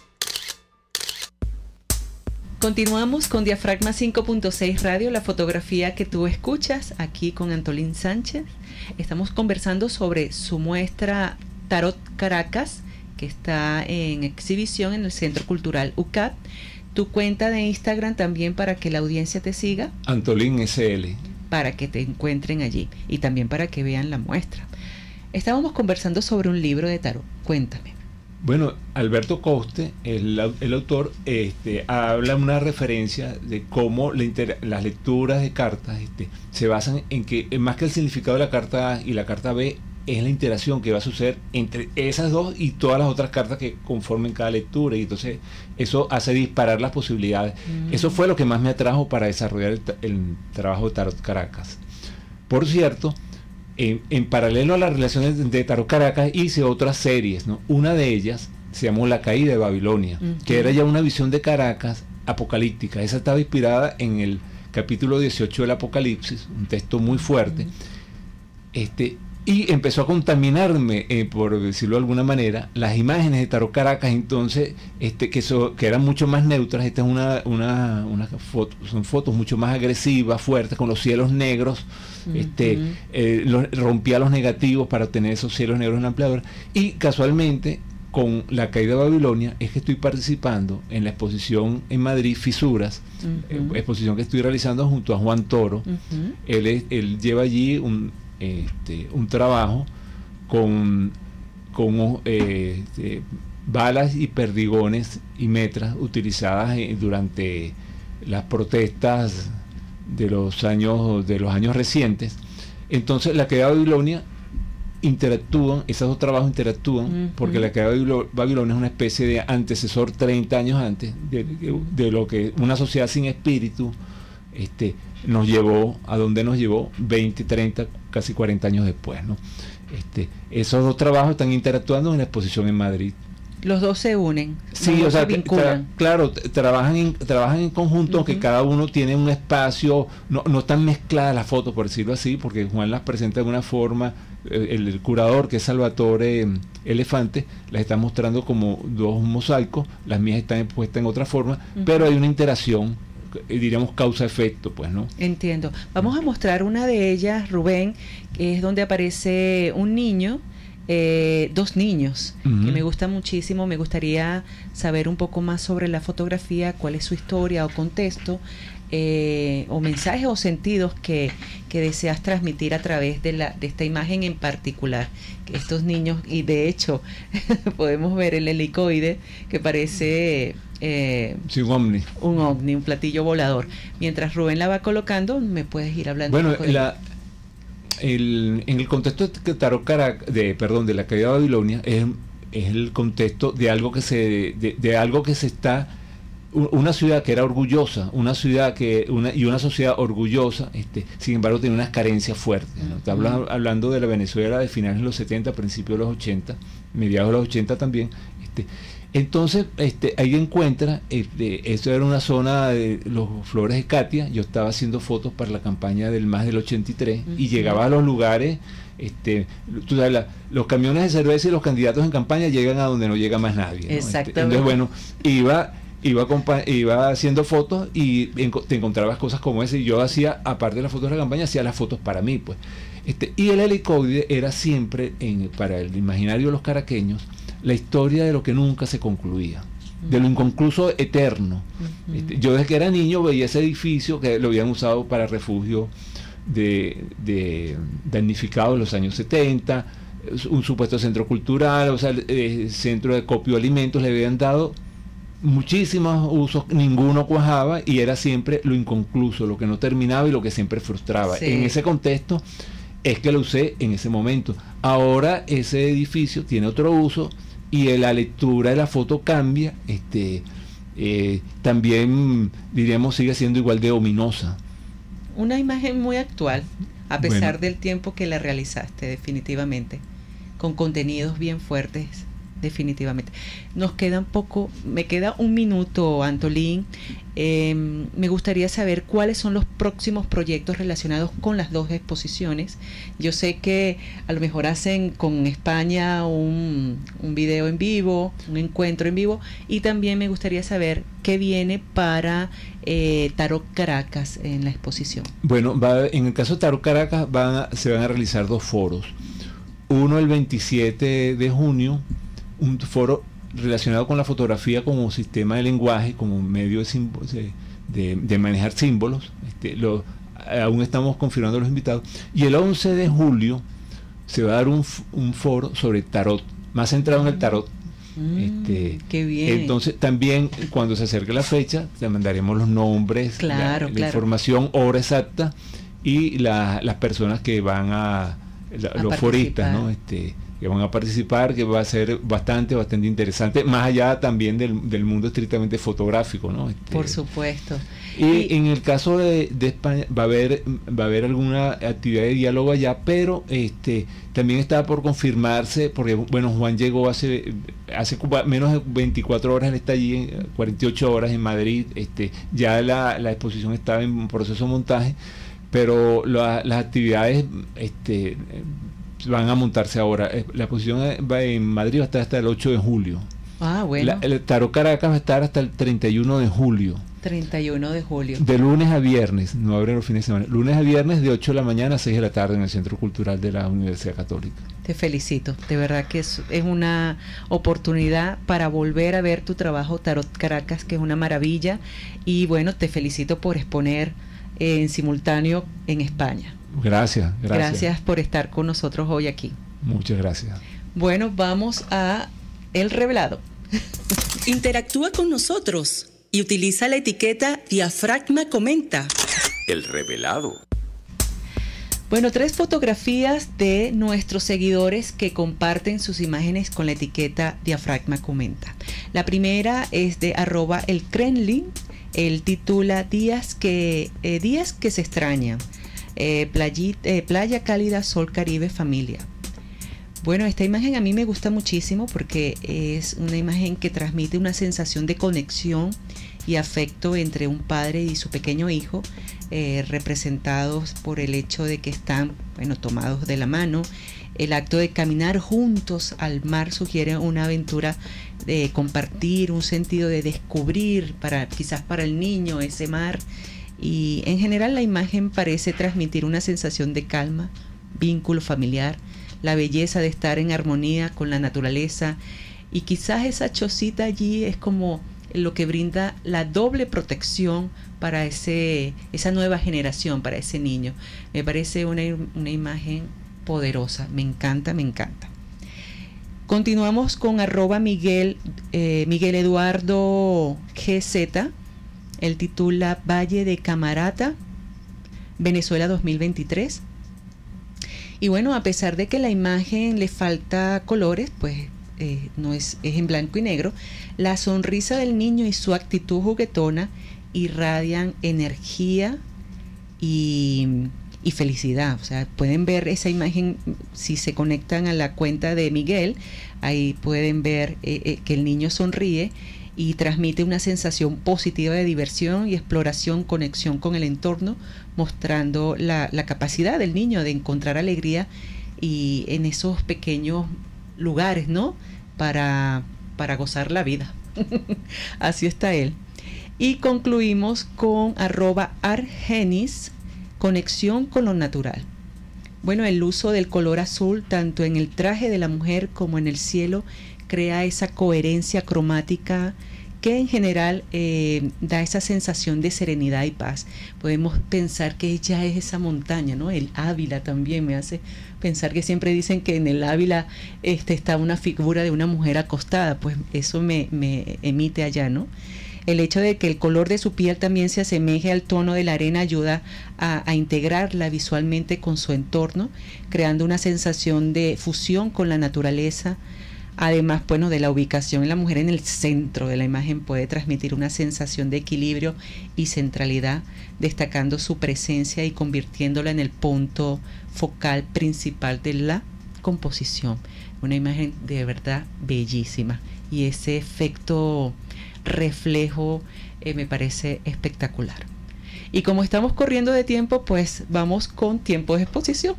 Continuamos con Diafragma cinco punto seis Radio, la fotografía que tú escuchas, aquí con Antolín Sánchez. Estamos conversando sobre su muestra Tarot Caracas, que está en exhibición en el Centro Cultural U C A P. Tu cuenta de Instagram también para que la audiencia te siga. Antolín S L. Para que te encuentren allí y también para que vean la muestra. Estábamos conversando sobre un libro de tarot. Cuéntame. Bueno, Alberto Couste, el, el autor, este, habla una referencia de cómo la inter, las lecturas de cartas este, se basan en que, más que el significado de la carta A y la carta B, es la interacción que va a suceder entre esas dos y todas las otras cartas que conformen cada lectura, y entonces eso hace disparar las posibilidades. Mm. Eso fue lo que más me atrajo para desarrollar el, el trabajo de Tarot Caracas. Por cierto, en, en paralelo a las relaciones de Tarot Caracas hice otras series, ¿no? Una de ellas se llamó La Caída de Babilonia, mm-hmm. que era ya una visión de Caracas apocalíptica. Esa estaba inspirada en el capítulo dieciocho del Apocalipsis, un texto muy fuerte, uh-huh. este, y empezó a contaminarme, eh, por decirlo de alguna manera, las imágenes de Tarot Caracas, entonces, este, que, so, que eran mucho más neutras. Esta es una, una, una foto, son fotos mucho más agresivas, fuertes, con los cielos negros, uh-huh. este, eh, los, rompía los negativos para obtener esos cielos negros en la ampliadora, y casualmente, con la caída de Babilonia, es que estoy participando en la exposición en Madrid, Fisuras, uh-huh. eh, exposición que estoy realizando junto a Juan Toro. Uh-huh. él, es, él lleva allí un Este, un trabajo con, con eh, este, balas y perdigones y metras utilizadas eh, durante las protestas de los años de los años recientes. Entonces la caída de Babilonia interactúan, esos dos trabajos interactúan, uh-huh. porque la caída de Babilonia es una especie de antecesor treinta años antes de, de, de lo que una sociedad sin espíritu este, nos llevó a donde nos llevó veinte, treinta, casi cuarenta años después, ¿no? Este, esos dos trabajos están interactuando en la exposición en Madrid. Los dos se unen. Sí, o sea, tra claro, trabajan en, trabajan en conjunto, uh-huh. aunque cada uno tiene un espacio, no, no están mezcladas las fotos, por decirlo así, porque Juan las presenta de una forma, el, el curador, que es Salvatore eh, Elefante, las está mostrando como dos mosaicos, las mías están puestas en otra forma, uh-huh. pero hay una interacción, diríamos causa-efecto, pues, ¿no? Entiendo. Vamos a mostrar una de ellas, Rubén, que es donde aparece un niño, eh, dos niños, uh-huh. que me gusta muchísimo. Me gustaría saber un poco más sobre la fotografía, cuál es su historia o contexto, eh, o mensajes o sentidos que, que deseas transmitir a través de, la, de esta imagen en particular. Que estos niños, y de hecho podemos ver el helicoide que parece... Eh, sí, un ovni. Un ovni, un platillo volador. Mientras Rubén la va colocando, me puedes ir hablando. Bueno, un poco de la, el, en el contexto de Tarot Caracas, de, perdón, de la caída de Babilonia, es, es el contexto de algo que se, de, de algo que se está, una ciudad que era orgullosa, una ciudad que, una, y una sociedad orgullosa, este, sin embargo tiene unas carencias fuertes, ¿no? Está hablando, hablando de la Venezuela de finales de los setenta, principios de los ochenta, mediados de los ochenta también, este. Entonces, este, ahí encuentra, este, esto era una zona de los Flores de Katia, yo estaba haciendo fotos para la campaña del más del ochenta y tres, uh-huh. y llegaba a los lugares, este, tú sabes, la, los camiones de cerveza y los candidatos en campaña llegan a donde no llega más nadie, ¿no? Exactamente. Este, entonces, bueno, iba, iba, iba haciendo fotos y enco te encontrabas cosas como esa, y yo hacía, aparte de las fotos de la campaña, hacía las fotos para mí, pues. Este, y el helicoide era siempre, en, para el imaginario de los caraqueños, la historia de lo que nunca se concluía, uh-huh. de lo inconcluso eterno. Uh-huh. este, yo desde que era niño veía ese edificio que lo habían usado para refugio de, de damnificados en los años setenta, un supuesto centro cultural, o sea, eh, centro de copio de alimentos, le habían dado muchísimos usos, ninguno cuajaba, y era siempre lo inconcluso, lo que no terminaba y lo que siempre frustraba. Sí. En ese contexto es que lo usé en ese momento. Ahora ese edificio tiene otro uso y la lectura de la foto cambia, este, eh, también diríamos sigue siendo igual de ominosa. Una imagen muy actual, a pesar bueno. del tiempo que la realizaste, definitivamente, con contenidos bien fuertes, definitivamente. Nos queda un poco, me queda un minuto, Antolín. Eh, me gustaría saber cuáles son los próximos proyectos relacionados con las dos exposiciones. Yo sé que a lo mejor hacen con España un, un video en vivo, un encuentro en vivo, y también me gustaría saber qué viene para eh, Tarot Caracas en la exposición. Bueno, va, en el caso de Tarot Caracas van a, se van a realizar dos foros. Uno el veintisiete de junio, un foro relacionado con la fotografía como sistema de lenguaje, como medio de, de, de manejar símbolos. Este, lo, aún estamos confirmando los invitados. Y el once de julio se va a dar un, un foro sobre tarot, más centrado en el tarot. Mm, este, qué bien. Entonces también cuando se acerque la fecha te mandaremos los nombres, claro, la, la claro. información, hora exacta, y la, las personas que van a, la, a los foristas, ¿no? Este, que van a participar, que va a ser bastante, bastante interesante, más allá también del, del mundo estrictamente fotográfico, ¿no? Este, Por supuesto. Y, Y- en el caso de, de España va a haber va a haber alguna actividad de diálogo allá, pero este también está por confirmarse, porque bueno, Juan llegó hace hace cu- menos de veinticuatro horas, él está allí en cuarenta y ocho horas en Madrid, este ya la, la exposición estaba en proceso de montaje, pero la- las actividades este van a montarse ahora. Eh, La exposición eh, va en Madrid va a estar hasta el ocho de julio. Ah, bueno, La- el Tarot Caracas va a estar hasta el treinta y uno de julio. treinta y uno de julio. De lunes a viernes, no abren los fines de semana. Lunes a viernes de ocho de la mañana a seis de la tarde en el Centro Cultural de la Universidad Católica. Te felicito, de verdad que es, es una oportunidad para volver a ver tu trabajo, Tarot Caracas, que es una maravilla. Y bueno, te felicito por exponer eh, en simultáneo en España. Gracias, gracias. Gracias por estar con nosotros hoy aquí. Muchas gracias. Bueno, vamos a El Revelado. Interactúa con nosotros y utiliza la etiqueta Diafragma Comenta. El revelado. Bueno, tres fotografías de nuestros seguidores que comparten sus imágenes con la etiqueta Diafragma Comenta. La primera es de arroba el Kremlin. Él titula Días que, eh, días que se extrañan. Eh, playi- eh, playa cálida, sol Caribe, familia. Bueno, esta imagen a mí me gusta muchísimo porque es una imagen que transmite una sensación de conexión y afecto entre un padre y su pequeño hijo, eh, representados por el hecho de que están, bueno, tomados de la mano. El acto de caminar juntos al mar sugiere una aventura de compartir, un sentido de descubrir, para, quizás para el niño, ese mar. Y en general la imagen parece transmitir una sensación de calma, vínculo familiar, la belleza de estar en armonía con la naturaleza, y quizás esa chocita allí es como lo que brinda la doble protección para ese, esa nueva generación, para ese niño. Me parece una, una imagen poderosa, me encanta, me encanta. Continuamos con arroba Miguel, eh, Miguel Eduardo G Z. Él titula Valle de Camarata, Venezuela dos mil veintitrés. Y bueno, a pesar de que la imagen le falta colores, pues eh, no es, es en blanco y negro, la sonrisa del niño y su actitud juguetona irradian energía y, y felicidad. O sea, pueden ver esa imagen si se conectan a la cuenta de Miguel, ahí pueden ver eh, eh, que el niño sonríe y transmite una sensación positiva de diversión y exploración, conexión con el entorno, mostrando la, la capacidad del niño de encontrar alegría y en esos pequeños lugares, ¿no? Para, para gozar la vida. Así está él. Y concluimos con arroba argenis, conexión con lo natural. Bueno, el uso del color azul, tanto en el traje de la mujer como en el cielo, crea esa coherencia cromática que en general eh, da esa sensación de serenidad y paz. Podemos pensar que ella es esa montaña, ¿no? El Ávila también me hace pensar que siempre dicen que en el Ávila este, está una figura de una mujer acostada, pues eso me, me emite allá, ¿no? El hecho de que el color de su piel también se asemeje al tono de la arena ayuda a, a integrarla visualmente con su entorno, creando una sensación de fusión con la naturaleza. Además, bueno, de la ubicación en la mujer en el centro de la imagen puede transmitir una sensación de equilibrio y centralidad, destacando su presencia y convirtiéndola en el punto focal principal de la composición. Una imagen de verdad bellísima y ese efecto reflejo eh, me parece espectacular. Y como estamos corriendo de tiempo, pues vamos con tiempo de exposición.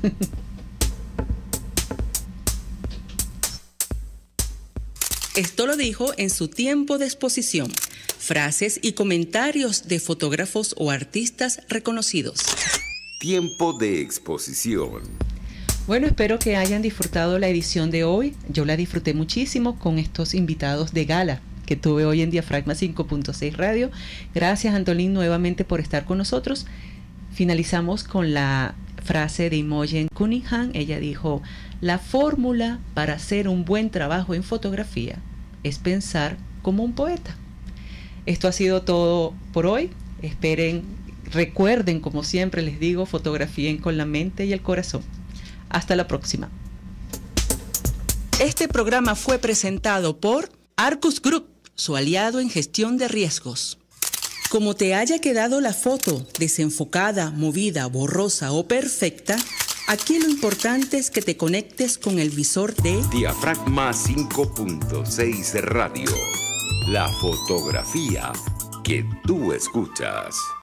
Esto lo dijo en su tiempo de exposición. Frases y comentarios de fotógrafos o artistas reconocidos. Tiempo de exposición. Bueno, espero que hayan disfrutado la edición de hoy. Yo la disfruté muchísimo con estos invitados de gala que tuve hoy en Diafragma cinco punto seis Radio. Gracias, Antolín, nuevamente por estar con nosotros. Finalizamos con la frase de Imogen Cunningham. Ella dijo: la fórmula para hacer un buen trabajo en fotografía es pensar como un poeta. Esto ha sido todo por hoy. Esperen, recuerden, como siempre les digo, fotografíen con la mente y el corazón. Hasta la próxima. Este programa fue presentado por Arcus Group, su aliado en gestión de riesgos. Como te haya quedado la foto desenfocada, movida, borrosa o perfecta, aquí lo importante es que te conectes con el visor de Diafragma cinco punto seis Radio. La fotografía que tú escuchas.